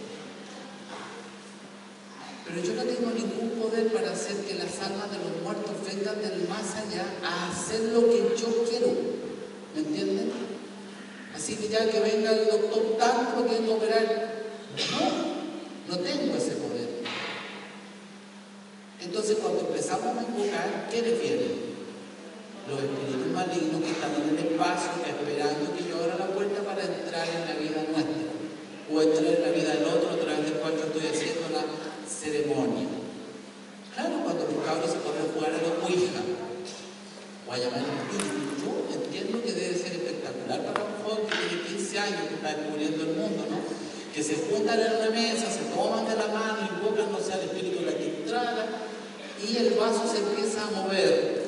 Pero yo no tengo ningún poder para hacer que las almas de los muertos vengan del más allá a hacer lo que yo quiero, ¿me entienden? Así que ya que venga el doctor tanto que no operar, no, no tengo ese poder. Entonces cuando empezamos a invocar, ¿quiénes vienen? Los espíritus malignos que están en el espacio esperando que yo abra la puerta para entrar en la vida nuestra o entrar en la vida del otro a través del cual yo estoy haciendo la ceremonia. Claro, cuando los cabros se ponen a jugar a la Ouija o a llamar a espíritu, yo entiendo que debe ser espectacular para un joven que tiene quince años, que está descubriendo el mundo, ¿no? Que se juntan en una mesa, se toman de la mano, invocan, no sé, al espíritu de la Quintrala, y el vaso se empieza a mover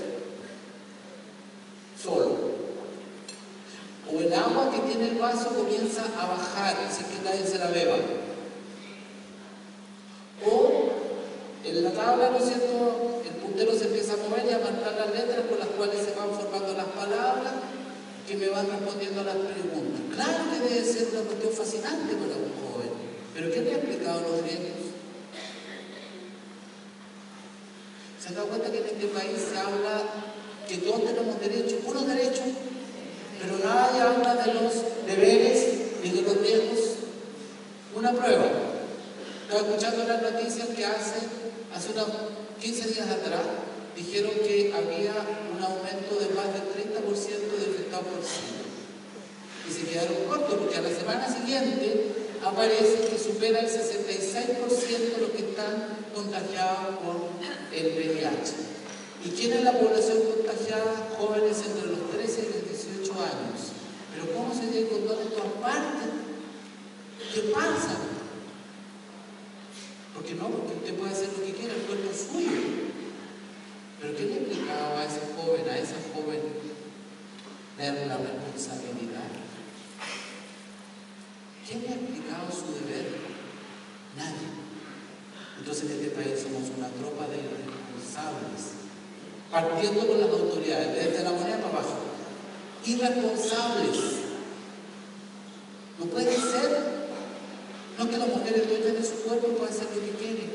solo. O el agua que tiene el vaso comienza a bajar, así que nadie se la beba. O en la tabla, ¿no es cierto?, el puntero se empieza a mover y a marcar las letras con las cuales se van formando las palabras que me van respondiendo a las preguntas. Claro que debe ser una cuestión fascinante para un joven, pero ¿qué le ha explicado los griegos? ¿Se han dado cuenta que en este país se habla que todos tenemos derechos, unos derechos, pero nadie habla de los deberes ni de los riesgos. Una prueba. Estaba escuchando las noticias que hace, hace unos quince días atrás, dijeron que había un aumento de más del treinta por ciento de infectados por SIDA. Y se quedaron cortos porque a la semana siguiente aparece que supera el sesenta y seis por ciento de los que están contagiados por el V I H. ¿Y quién es la población contagiada? Jóvenes entre los trece y los dieciocho años. Pero ¿cómo se llega con todo en todas partes? ¿Qué pasa? Porque no, porque usted puede hacer lo que quiera, el cuerpo es suyo. Pero ¿qué le explicaba a ese joven, a esa joven, darle la responsabilidad? ¿Quién le ha explicado su deber? Nadie. Entonces en este país somos una tropa de irresponsables, partiendo con las autoridades, desde la moneda para abajo. Irresponsables. No puede ser. No que las mujeres dueñas de su cuerpo pueden hacer lo que quieren.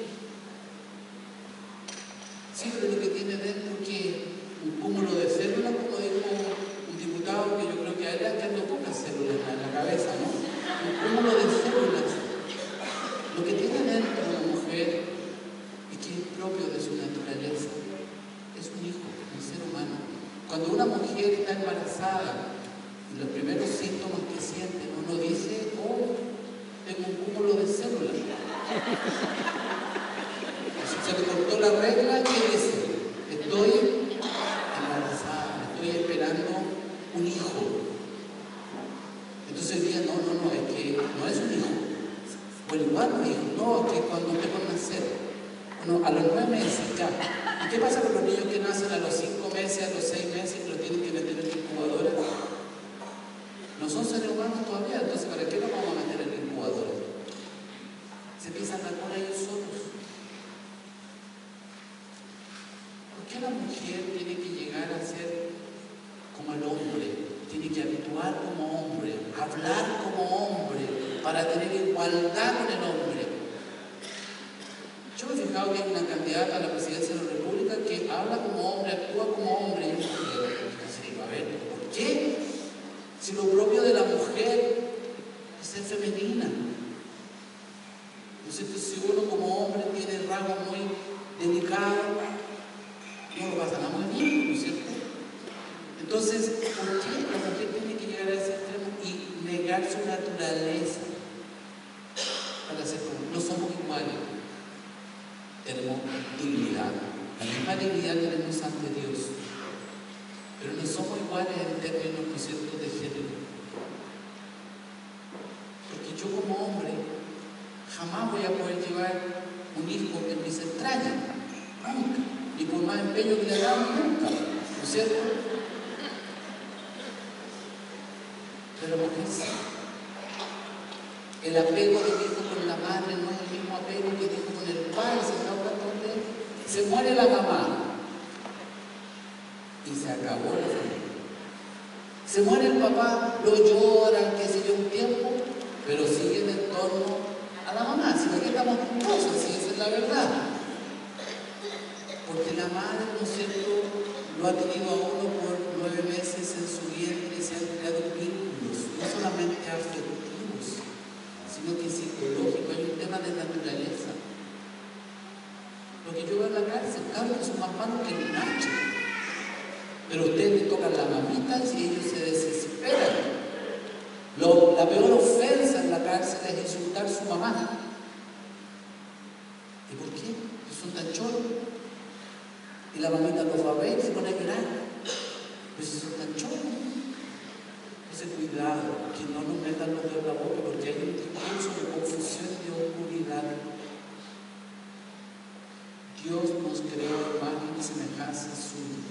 Sí, pero lo que tiene dentro que un cúmulo de células, como dijo un diputado, que yo creo que a él le han quedado pocas células en la cabeza, ¿no? Un cúmulo de células. Lo que tiene dentro una mujer y que es propio de su naturaleza es un hijo, un ser humano. Cuando una mujer está embarazada, los primeros síntomas que siente, uno dice, oh, tengo un cúmulo de células. Se le cortó la regla, ¿qué dice? Estoy embarazada, estoy esperando un hijo. Entonces día, no, no, no, es que no es un hijo. Bueno, igual un hijo, no, es que cuando te van a nacer, bueno, a los nueve meses ya. ¿Y qué pasa con los niños que nacen a los cinco meses, a los seis meses, que los tienen que meter en incubadoras? No son seres humanos todavía, entonces ¿para qué los vamos a meter en incubadoras? Se piensan andar por ellos solos. ¿Por qué la mujer tiene que llegar a ser como el hombre? Tiene que actuar como hombre, hablar como hombre, para tener igualdad con el hombre. Yo me he fijado que hay una candidata a la presidencia de la República que habla como hombre, actúa como hombre. Y yo digo, a ver, ¿por qué? Si lo propio de la mujer es ser femenina. Entonces, si uno como hombre tiene rasgos muy delicados, no lo pasa nada muy bien, ¿no es cierto? Entonces, ¿por qué la mujer tiene que llegar a ese extremo y negar su naturaleza para ser como? No somos iguales. Tenemos dignidad. La misma dignidad tenemos ante Dios. Pero no somos iguales en términos, ¿no es cierto?, de género. Porque yo como hombre jamás voy a poder llevar un hijo en mis entrañas. Nunca. Ni por más empeño que le hagamos, nunca. ¿No es cierto? Pero mujer sí. El apego del hijo con la madre no es el mismo apego que el hijo con el padre. ¿Se da cuenta usted? Se muere la mamá y se acabó la familia. Se muere el papá, lo lloran, qué sé yo, un tiempo, pero siguen en torno a la mamá. Si no, aquí estamos juntos, así esa es la verdad. Porque la madre, ¿no es cierto?, lo ha tenido a uno por nueve meses en su vientre y se han creado vínculos, no solamente afectivos, sino que psicológicos. Hay un tema de naturaleza. Lo que yo veo en la cárcel, claro que son más malos que el Nacho. Pero ustedes le tocan la mamita y ellos se desesperan. Lo, la peor ofensa en la cárcel es insultar a su mamá. ¿Y por qué? Porque son tan choros. Y la mamita los va a ver y se pone a llorar. Pues si son tan choros. Entonces cuidado, que no nos metan los dedos en la boca, porque hay un discurso de confusión y de oscuridad. Dios nos creó a imagen y semejanza suya.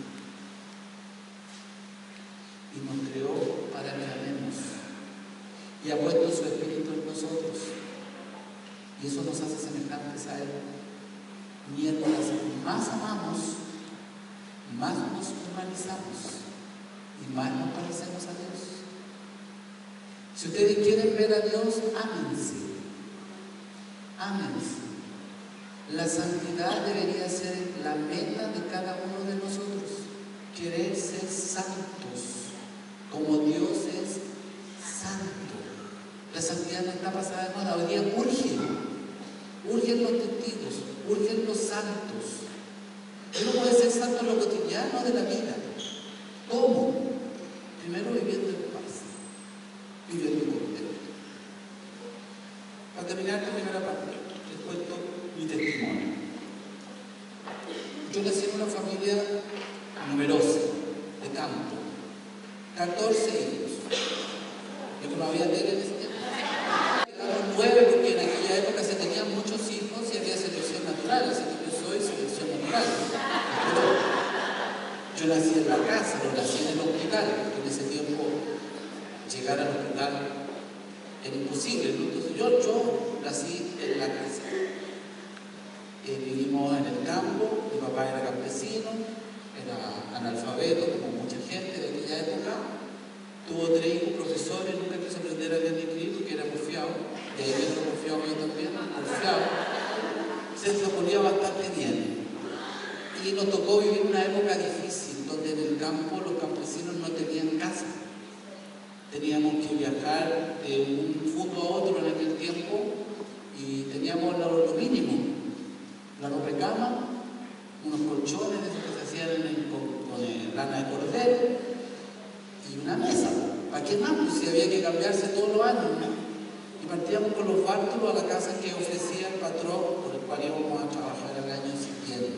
Y nos creó para que amemos. Y ha puesto su espíritu en nosotros. Y eso nos hace semejantes a Él. Mientras más amamos, más nos humanizamos y más nos parecemos a Dios. Si ustedes quieren ver a Dios, ámense. Ámense. La santidad debería ser la meta de cada uno de nosotros. querer ser santos, como Dios es santo. La santidad no está pasada de moda, hoy día urge, urgen los testigos, urgen los santos. Uno puede ser santo en lo cotidiano de la vida. ¿Cómo? Primero viviendo en paz, viviendo contento. Para terminar la primera parte, les cuento mi testimonio. Yo nací en una familia numerosa, de campo, catorce hijos. Yo no había tele en ese tiempo. Llegaron nueve porque en aquella época se tenían muchos hijos y había selección natural, así que yo soy selección natural. Pero yo nací en la casa, no nací en el hospital, porque en ese tiempo llegar al hospital era imposible. Entonces yo, yo nací en la casa. Eh, vivimos en el campo, mi papá era campesino, era analfabeto como mucha gente de aquella época. Tuvo tres hijos profesores, nunca quiso aprender a leer ni escribir porque era porfiado, y ahí me lo porfiado yo también, porfiado. Se ponía bastante bien. Y nos tocó vivir una época difícil, donde en el campo los campesinos no tenían casa. Teníamos que viajar de un punto a otro en aquel tiempo y teníamos lo, lo mínimo, la ropa de cama, unos colchones de esos que se hacían en, con, con eh, lana de cordero, y una mesa. ¿Para qué más? Pues si había que cambiarse todos los años, ¿no? Y partíamos con los bártulos a la casa que ofrecía el patrón por el cual íbamos a trabajar al año siguiente.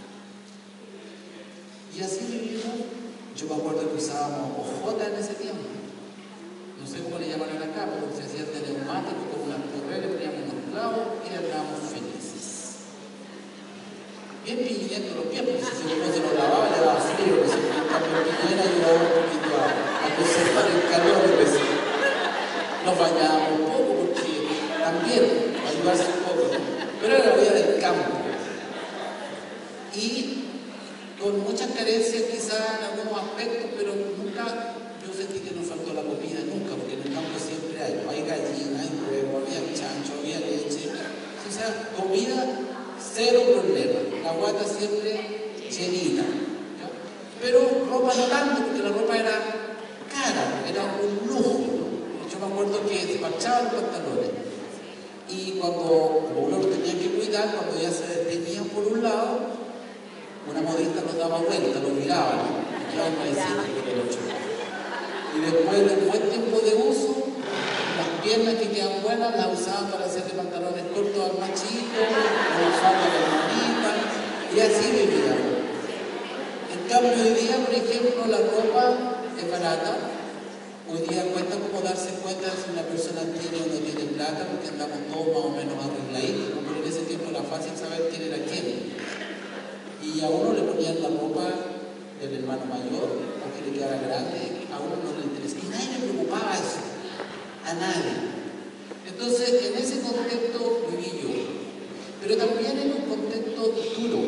Y así vivimos. Yo me acuerdo que usábamos ojota en ese tiempo. No sé cómo le llaman acá, pero se hacían de neumático con una correa, le poníamos unos clavos y andábamos felices. Bien piñendo los pies, porque si uno se lo lavaba le daba frío, porque si el cambio de piñera ayudaba un poquito a, a conservar el calor. Pues. Nos bañábamos un poco, porque también ayudarse un poco, ¿no? Pero era la vida del campo. Y con muchas carencias quizás en algunos aspectos, pero nunca yo sentí que nos faltó la comida, nunca, porque en el campo siempre hay, hay gallina, hay huevo, había chancho, había leche, o sea, comida, cero problema, la guata siempre llenita, ¿ya? Pero ropa no tanto, porque la ropa era cara, era un lujo, ¿no? Yo me acuerdo que se marchaban los pantalones, y cuando como uno lo tenía que cuidar, cuando ya se desteñían por un lado, una modista nos daba vuelta, lo miraba, ¿no? Y quedábamos ahí por el ocho. Y después de un buen tiempo de uso, las piernas que quedan buenas las usaban para hacerle pantalones cortos al más chico, las usaban para la hermanita, y así vivíamos. En cambio, hoy día, por ejemplo, la ropa es barata. Hoy día cuesta como darse cuenta si una persona tiene o no tiene plata, porque andamos todos más o menos arregladitos, pero en ese tiempo era fácil saber quién era quién. Y a uno le ponían la ropa del hermano mayor, porque le quedara grande, a uno no le interesaba. Y nadie le preocupaba eso, a nadie. Entonces, en ese contexto viví yo. Pero también en un contexto duro,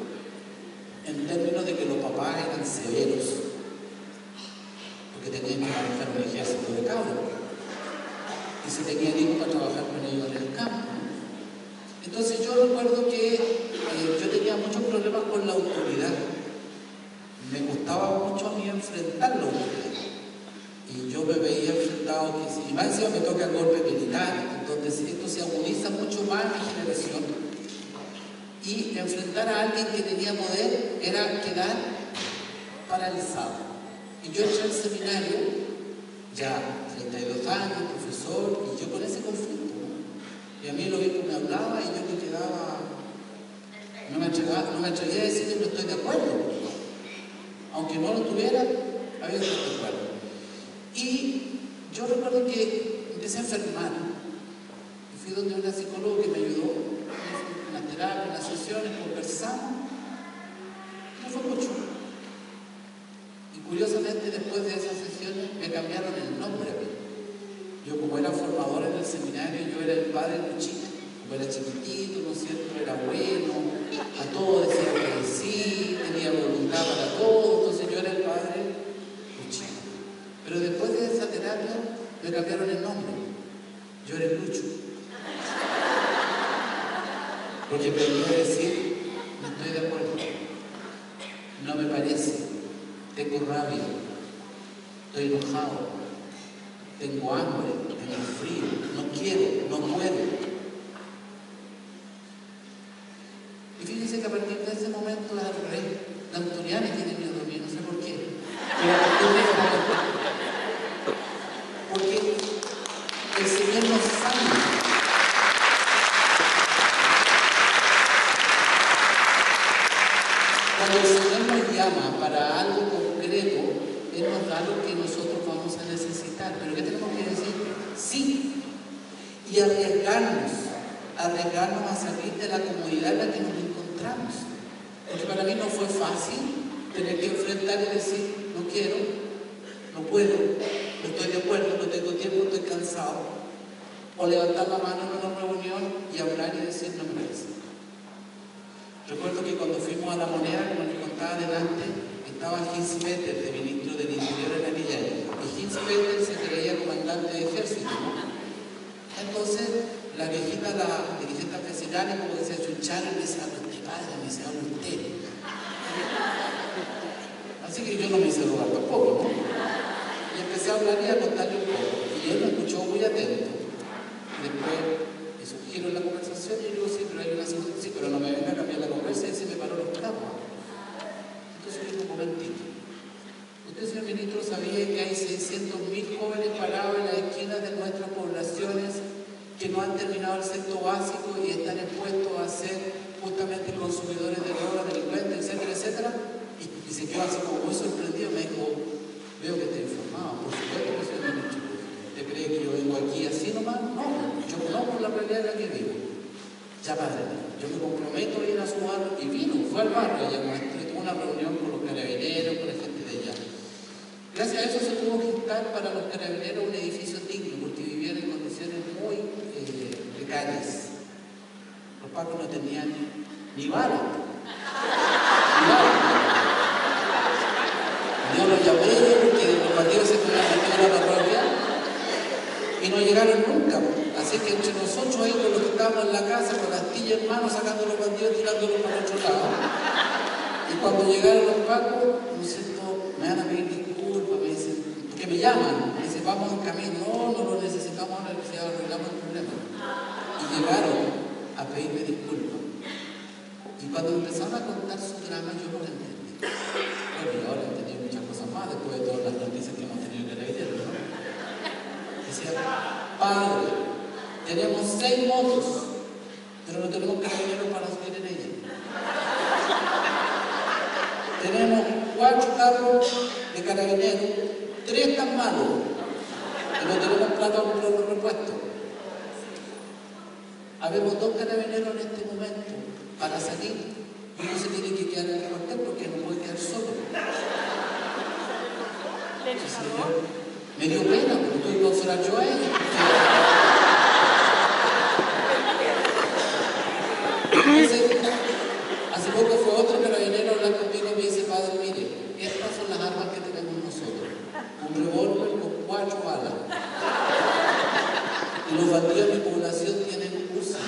en términos de que los papás eran severos, porque tenían que manejar un ejército de cabros. Y se tenían hijos para trabajar con ellos en el campo. Entonces yo recuerdo que eh, yo tenía muchos problemas con la autoridad. Me gustaba mucho a mí enfrentar la autoridad. Y yo me veía enfrentado que si más encima me toca golpe militar, entonces esto se agudiza mucho más en mi generación. Y enfrentar a alguien que tenía poder era quedar paralizado. Y yo entré al seminario, ya treinta y dos años, profesor, y yo con ese conflicto. Y a mí el obispo me hablaba y yo me quedaba, no me atrevía, no me atrevía a decir que no estoy de acuerdo. Aunque no lo tuviera, había que estar de acuerdo. Y yo recuerdo que empecé a enfermar. Y fui donde una psicóloga que me ayudó en la terapia, en las sesiones, conversamos. No fue mucho. Y curiosamente, después de esas sesiones, me cambiaron el nombre a mí. Yo, como era formador en el seminario, yo era el padre Luchito. Como era chiquitito, ¿no es cierto? Era bueno, a todo decía que sí, tenía voluntad para todo, entonces yo era el padre Luchito. Pero después de esa terapia, me cambiaron el nombre. Yo era el Lucho. Porque aprendí a decir, no estoy de acuerdo, no me parece, tengo rabia, estoy enojado, tengo hambre, tengo frío, no quiero, no puedo. Y fíjense que a partir de ese momento la rey, la autoridad me tiene miedo a mí, no sé por qué. Pero a partir de ese momento, porque el Señor nos sana. Cuando el Señor nos llama para algo concreto, Él nos da lo que nosotros vamos a necesitar. Pero ¿qué tenemos que decir? Sí. Y arriesgarnos, arriesgarnos a salir de la comodidad en la que nos encontramos. Porque para mí no fue fácil tener que enfrentar y decir, no quiero, no puedo, no estoy de acuerdo, no tengo tiempo, estoy cansado. O levantar la mano en una reunión y hablar y decir, no me parece. Recuerdo que cuando fuimos a La Moneda, como les contaba adelante, estaba Hinspeter, de ministro del Interior en aquella época. Y Hinspeter se creía comandante de ejército, ¿no? Entonces, la viejita, la dirigente presidencial, como decía Chunchar, me dice, habla usted, padre, me dice, habla usted. Así que yo no me hice rogar tampoco, ¿no? Y empecé a hablar y a contarle un poco. Y él me escuchó muy atento. Después hizo un giro en la conversación y yo digo, sí, pero hay una situación, sí, pero no me venga a cambiar la conversación y se me paró los clavos. Entonces yo digo, un momentito. Usted, señor ministro, sabía que hay seiscientos mil jóvenes parados en las esquinas de nuestras poblaciones que no han terminado el sexto básico y están expuestos a ser justamente consumidores de drogas, delincuentes, etcétera, etcétera. Y, y se quedó así como muy sorprendido. Me dijo, veo que está informado, por supuesto que señor ministro. ¿Usted cree que yo vengo aquí así nomás? No, yo conozco la realidad en la que vivo. Ya, padre, yo me comprometo a ir a su barrio y vino, fue al barrio allá, tuvo una reunión con los carabineros, con la gente de allá. Gracias a eso se tuvo que instalar para los carabineros un edificio digno, porque vivían en condiciones muy eh, precarias. Los pacos no tenían ni bala. Ni bala. Yo los llamé porque los bandidos se fueron a meter a la rabia y no llegaron nunca. Así que entre nosotros ahí, con los que estábamos en la casa, con la astilla en mano, sacando los bandidos, tirándolos para el otro lado. Y cuando llegaron los pacos, ¿no es cierto?, me van a pedir disculpas, me dicen, porque me llaman, me dicen, vamos en camino, no, no lo necesitamos, ahora ya arreglamos el problema. Y llegaron a pedirme disculpas. Y cuando empezaron a contar su drama, yo no lo entendí. Bueno, y ahora he entendido muchas cosas más después de todas las noticias que hemos tenido que leer, ¿no? Decía, padre, tenemos seis motos, pero no tenemos carabineros para subir en ellas. Tenemos cuatro carros de carabineros, tres están malos, y no tenemos plata para comprar los repuestos. Habemos dos carabineros en este momento para salir, y uno se tiene que quedar en el cuartel porque no puede quedar solo. Me dio pena, porque tuve que consolar yo a ella. Entonces, hace poco fue otro carabinero a hablar conmigo y me dice, padre, mire, estas son las armas que tenemos nosotros. Un revólver con cuatro balas. Y los bandidos de mi población tienen un curso.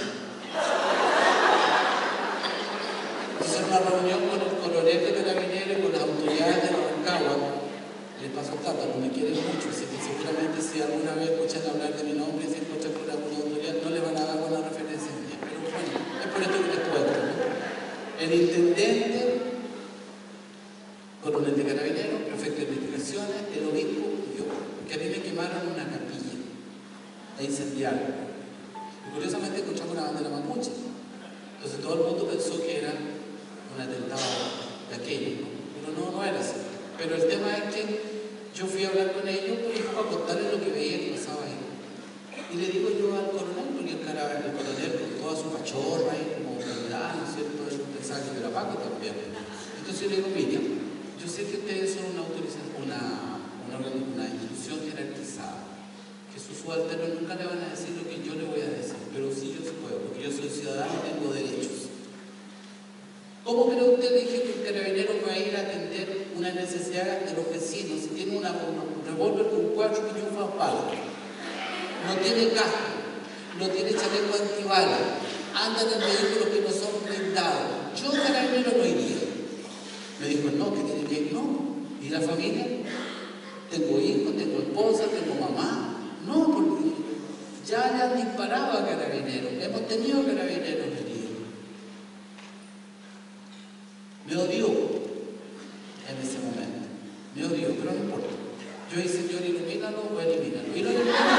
Hicieron una reunión con el coronel de carabineros y con las autoridades de Rancagua. Les pasó tapa, no me quieren mucho, así que seguramente si alguna vez escuchan hablar de mi nombre y se encuentran con alguna autoridad, no le van a dar buena referencia mía. Pero bueno, es por esto que les cuento, ¿no? El intendente, coronel de carabineros, prefecto de investigaciones, el obispo y yo, que a mí me quemaron una capilla, la incendiaron. Y curiosamente escuchamos una bandera mapuche. Entonces todo el mundo pensó que era un atentado de aquello, ¿no? Pero no, no era así. Pero el tema es que yo fui a hablar con ellos pues, para contarles lo que veía que pasaba ahí. Y le digo yo al coronel, porque el, cara, el coronel con toda su pachorra y como autoridad, ¿no es cierto?, él pensaba que era Paco también. Entonces yo le digo, mira, yo sé que ustedes son una autorización, una, una, una institución jerarquizada, que sus subalternos nunca le van a decir lo que yo le voy a decir, pero sí yo sí puedo, porque yo soy ciudadano y tengo derechos. ¿Cómo cree usted, dije, que el carabinero va a ir a atender una necesidad de los vecinos si tiene una, un revólver con cuatro y un fanpalo? No tiene casco, no tiene chaleco antibala, andan en vehículos que no son blindados. Yo, carabinero, no iría. Me dijo, no, que tiene que ir, no. ¿Y la familia? Tengo hijos, tengo esposa, tengo mamá. No, porque ya le han disparado a carabineros. Hemos tenido carabineros heridos. Me odió en ese momento. Me odió, pero no importa. Yo dije, Señor, ilumínalo o elimínalo. Y lo eliminalo.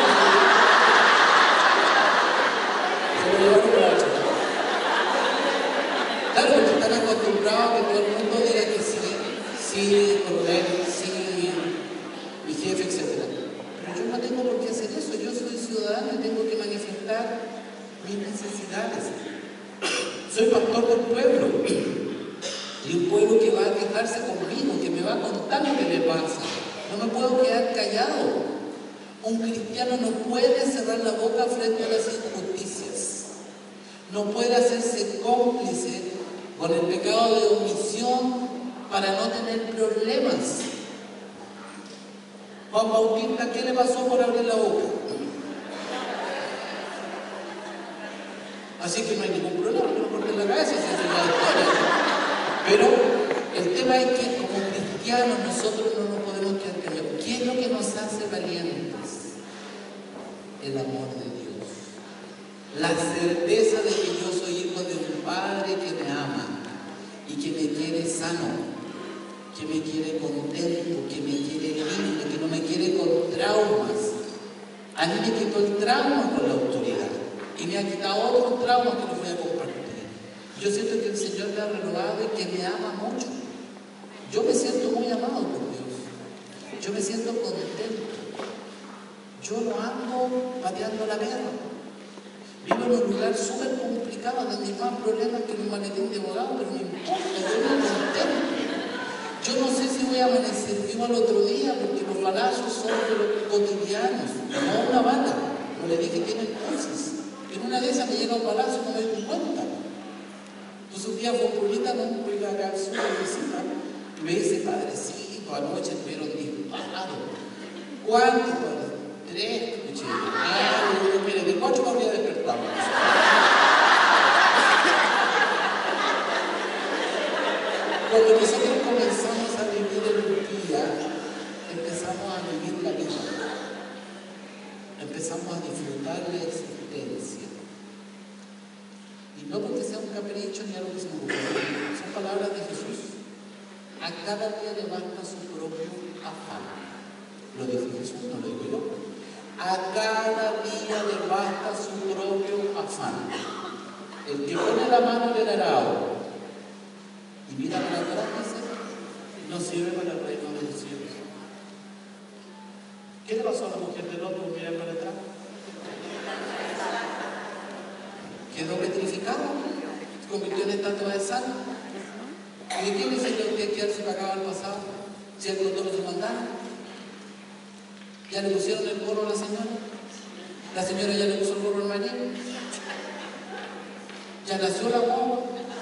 Se lo llevaron por la chica. Claro, porque están acostumbrados a que todo el mundo diga que sí, sí, coronel, sí, mi jefe, etcétera. Pero yo no tengo por qué hacer eso. Yo soy ciudadano y tengo que manifestar mis necesidades. Soy pastor del pueblo. Y un pueblo que va a quejarse conmigo, que me va a contar lo que le pasa. No me puedo quedar callado. Un cristiano no puede cerrar la boca frente a las injusticias. No puede hacerse cómplice con el pecado de omisión para no tener problemas. Juan Bautista, ¿qué le pasó por abrir la boca? Así que no hay ningún problema, no corten la cabeza, si es la historia. Pero el tema es que como cristianos nosotros no nos podemos quedar callados. ¿Qué es lo que nos hace valientes? El amor de Dios. La certeza de que yo soy hijo de un Padre que me ama y que me quiere sano, que me quiere contento, que me quiere libre, que no me quiere con traumas. A mí me quitó el trauma con la autoridad y me ha quitado otros traumas que les voy a compartir. Yo siento que el Señor me ha renovado y que me ama mucho. Yo me siento muy amado por Dios. Yo me siento contento. Yo no ando pateando la guerra. Vivo en un lugar súper complicado, donde hay más problemas que en un maletín de abogado, pero no importa, yo me contento. Yo no sé si voy a amanecer vivo al otro día, porque los balazos son de los cotidianos, no una bala. Como le dije, tienen cosas. En una de esas me llega un balazo y no me doy cuenta. Entonces un día fue un pulita, no voy acá al sur de visita, y me dice, padrecito, anoche estuvieron disparados. ¿Cuántos, padre? Tres, escuché. Ah, yo, mire, de ocho me habría despertado. Cuando nosotros comenzamos a vivir el día, empezamos a vivir la vida. Empezamos a disfrutar la existencia. Y no porque sea un capricho ni algo que se me ocurre, son palabras de Jesús. A cada día le basta su propio afán. Lo dice Jesús, no lo digo yo. A cada día le basta su propio afán. El que pone la mano en el arado y mira para atrás, dice, no sirve para el reino de los cielos. ¿Qué le pasó a la mujer del otro por mirar para atrás? Quedó petrificada, se convirtió en estatua de sal. ¿Y de qué le sirve a usted quedarse pagado al pasado? Si el doctor se mandara. ¿Ya le pusieron el gorro a la señora? ¿La señora ya le puso el gorro al marido? ¿Ya nació la guagua?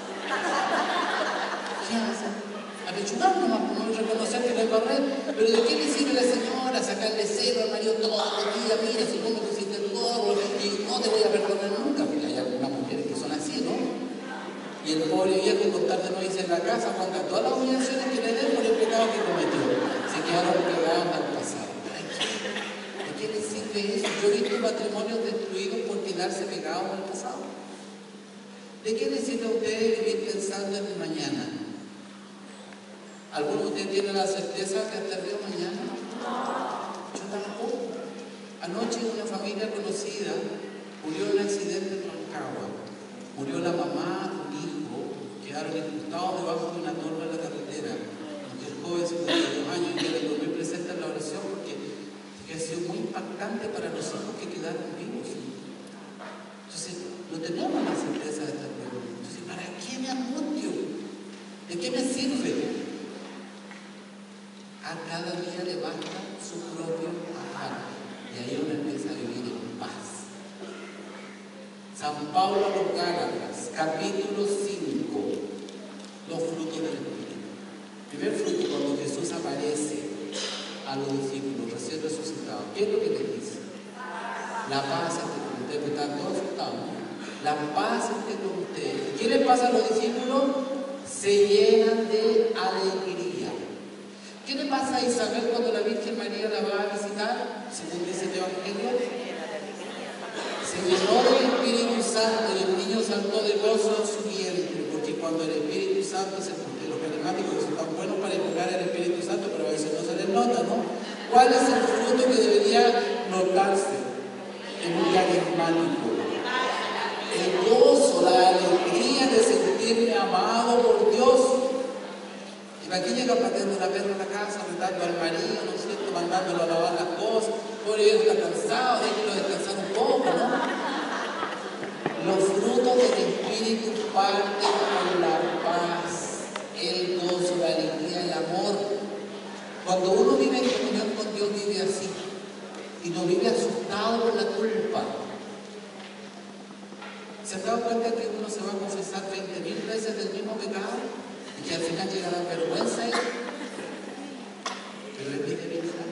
¿Qué hace? Apechugar nomás, no reconocer que no es barrer. Pero ¿de qué le sirve a la señora sacarle cero al marido todos los días? Mira, si tú me pusiste el gorro y no te voy a perdonar nunca. Porque hay algunas mujeres que son así, ¿no? Y el pobre viejo con tal de no irse en la casa, aguanta todas las humillaciones que le den por el pecado que cometió. Se quedaron pegados al pasado. ¿De qué le sirve eso? Yo he visto matrimonios destruidos por quedarse pegados al pasado. ¿De qué le sirve a usted vivir pensando en el mañana? ¿Alguno de ustedes tiene la certeza que hasta el día de mañana? Yo tampoco. Anoche una familia conocida murió en un accidente en Rancagua. Murió la mamá, un hijo, quedaron incrustados debajo de una torre en la carretera. Aunque el joven de cincuenta y dos años y le volvió presente en la oración porque ha sido muy impactante para los hijos que quedaron vivos. Entonces, no tenemos la certeza de estar vivos. Entonces, ¿para qué me angustio? ¿De qué me sirve? A cada día le basta su propio afán. Y ahí uno empieza a vivir en paz. San Pablo a los Gálatas, capítulo cinco, los frutos del Espíritu. Primer fruto, cuando Jesús aparece a los discípulos recién resucitados, ¿qué es lo que les dice? La paz esté con ustedes, porque están todos asustados. La paz esté con ustedes. ¿Qué les pasa a los discípulos? Se llenan de alegría. ¿Qué ¿Qué le pasa a Isabel cuando la Virgen María la va a visitar? Según dice el Evangelio, se llenó del Espíritu Santo y el niño saltó de gozo en su vientre, porque cuando el Espíritu Santo se cumple, los carismáticos que son tan buenos para invocar al Espíritu Santo, pero a veces no se les nota, ¿no? ¿Cuál es el fruto que debería notarse en un carismático? El gozo, la alegría de sentirme amado por Dios. Y aquí llega pateando la perra a la casa, retando al marido, ¿no es cierto?, mandándolo a lavar las cosas. Pobre Dios, está cansado, déjelo descansar un poco, ¿no? Los frutos del Espíritu parten con la paz, el gozo, la alegría, el amor. Cuando uno vive en comunión con Dios, vive así. Y no vive asustado por la culpa. ¿Se han dado cuenta que uno se va a confesar veinte mil veces del mismo pecado? Y que al final llega a dar vergüenza ahí. Pero es debilidad.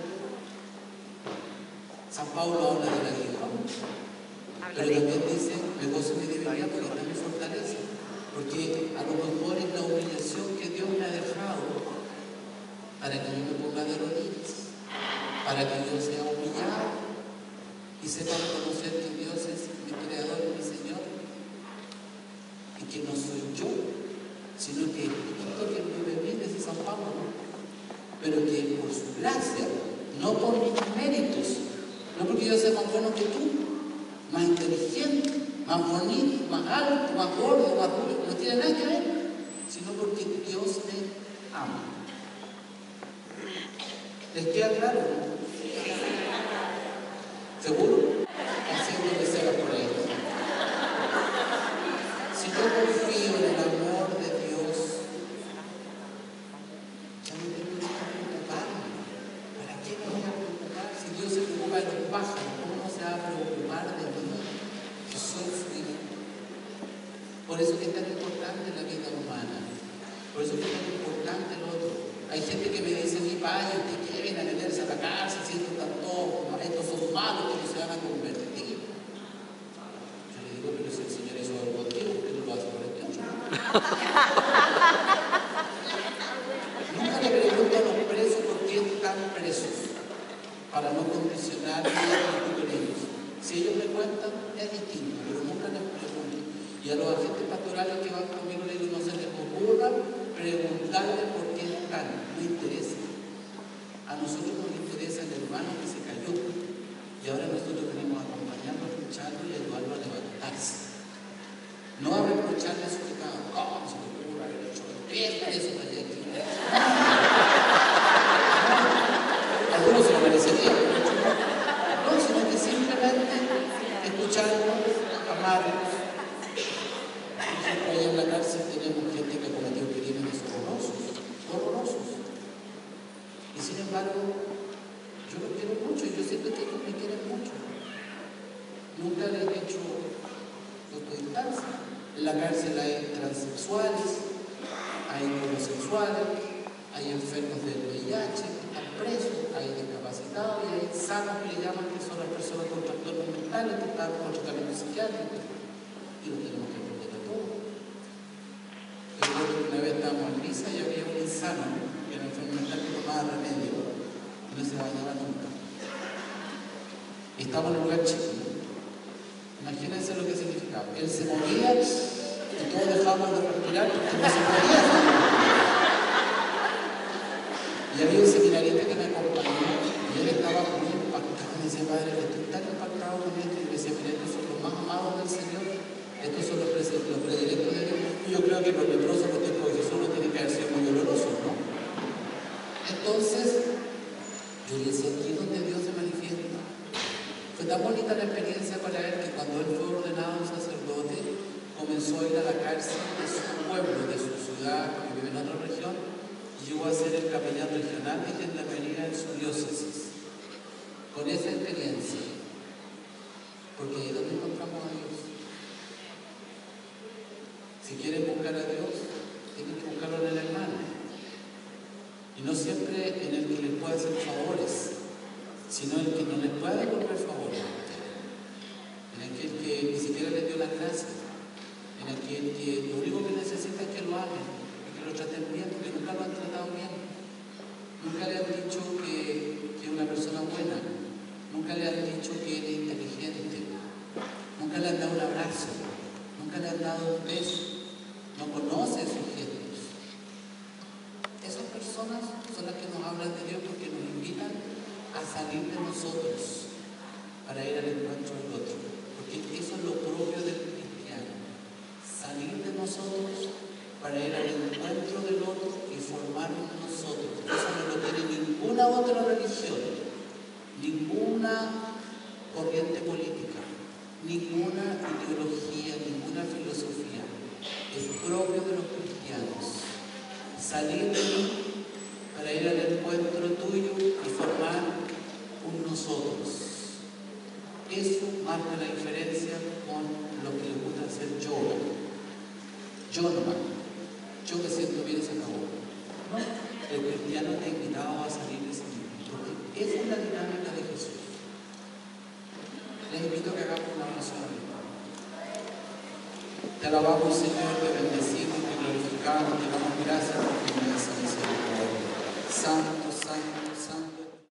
San Pablo habla de la aguijón, pero también dice, me gozo mi debilidad porque está mi fortaleza. Porque a lo mejor es la humillación que Dios me ha dejado para que yo me ponga de rodillas, para que yo sea humillado y sepa reconocer que Dios es mi creador y mi Señor, y que no soy yo, sino que Cristo que vive en mí, dice San Pablo, ¿no? Pero que por su gracia, no por mis méritos, no porque yo sea más bueno que tú, más inteligente, más bonito, más alto, más gordo, más rubio, no tiene nada que ver, sino porque Dios me ama. ¿Les queda claro? ¿Seguro? Haciendo que se haga por ahí. Si yo confío en el amor de Dios, ya no tengo que preocuparme. ¿Para qué me voy a preocupar? Si Dios se preocupa de los pájaros, ¿cómo no se va a preocupar de mí? Yo soy frío. Por eso es que es tan importante la vida humana. Por eso es que es tan importante el otro. Hay gente que me dice, mi padre, ¿usted qué viene a meterse a la cárcel si estos están todos, estos son malos que no se van a convertir? Yo le digo, pero si el Señor hizo algo contigo, ¿por qué no lo hace por el otro? Nunca le pregunto a los presos por qué están presos, para no condicionar mi actitud con ellos. Si ellos me cuentan, es distinto, pero nunca les pregunto. Y a los agentes pastorales que van conmigo, le digo, no se les ocurra preguntarle por qué están, no interesa. A nosotros nos interesa el hermano que se cayó y ahora nosotros venimos a acompañarlo, a escucharlo y ayudarlo a levantarse. No a reprocharle su pecado. ¿Cómo se le ocurre haber hecho tres presos allá aquí? Algunos se lo merecerían, no, sino que simplemente escucharlo, amarlos. Nosotros allá en la cárcel tenemos gente que ha cometido crímenes horrorosos, horrorosos. Y sin embargo, yo los quiero mucho y yo siento que ellos me quieren mucho. Nunca les he hecho autodistancia. En la cárcel hay transexuales, hay homosexuales, hay enfermos del V I H, están presos, hay discapacitados y hay sanos que le llaman, que son las personas con trastornos mentales que están con tratamiento psiquiátrico. Y los tenemos que aprender a todos. Recuerdo que una vez estábamos en misa y había un insano que era enfermo mental que tomaba remedio y no se bañaba nunca. Y estaba en un lugar chico. Imagínense lo que significaba. Él se movía y todos dejábamos de respirar porque no se podía. Y había un seminarista que me acompañó y él estaba muy impactado. Me decía, padre, estoy tan impactado con esto. Y me decía, mira, estos son los más amados del Señor. Estos son los, los predilectos de Dios. Y yo creo que los leprosos, los tiempos de Jesús, no tienen que haber sido muy dolorosos, ¿no? Entonces, yo le decía, aquí es donde Dios se manifiesta. Fue tan bonita la experiencia para él que cuando él fue ordenado sacerdote, comenzó a ir a la cárcel de su pueblo, de su ciudad, que vive en otra región, y llegó a ser el capellán regional de gendarmería en su diócesis. Con esa experiencia, porque ahí es donde encontramos a Dios. Si quieren buscar a Dios, tienen que buscarlo en el hermano. Y no siempre en el que les puede hacer favores, sino en el que no les puede devolver favores. En aquel que ni siquiera les dio las gracias. En aquel que lo único que necesita es que lo amen, que lo traten bien, porque nunca lo han tratado bien. Nunca le han dicho que, que es una persona buena. Nunca le han dicho que es inteligente. Nunca le han dado un abrazo. Nunca le han dado un beso. No conoce sus gestos. Esas personas son las que nos hablan de Dios porque nos invitan a salir de nosotros para ir al encuentro del otro. Porque eso es lo propio del cristiano. Salir de nosotros para ir al encuentro del otro y formarnos nosotros. Eso no lo tiene ninguna otra religión, ninguna corriente política, ninguna ideología, ninguna filosofía. Es propio de los cristianos. Salir de mí para ir al encuentro tuyo y formar un nosotros. Eso marca la diferencia con lo que le gusta hacer yo. Yo nomás. Yo me siento bien y se acabó. No, el cristiano te ha invitado a salir de sí mismo, porque esa es la dinámica de Jesús. Les invito a que hagamos una oración. Te alabamos, Señor, te bendecimos, te glorificamos, te damos gracias por tu inmensa misericordia. Santo, santo, santo.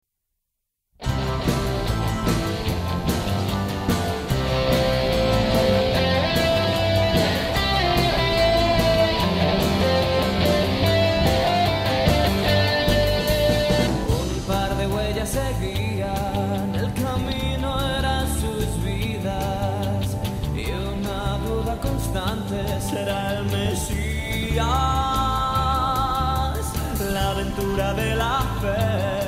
Seguían, el camino era sus vidas y una duda constante: será el Mesías, la aventura de la fe.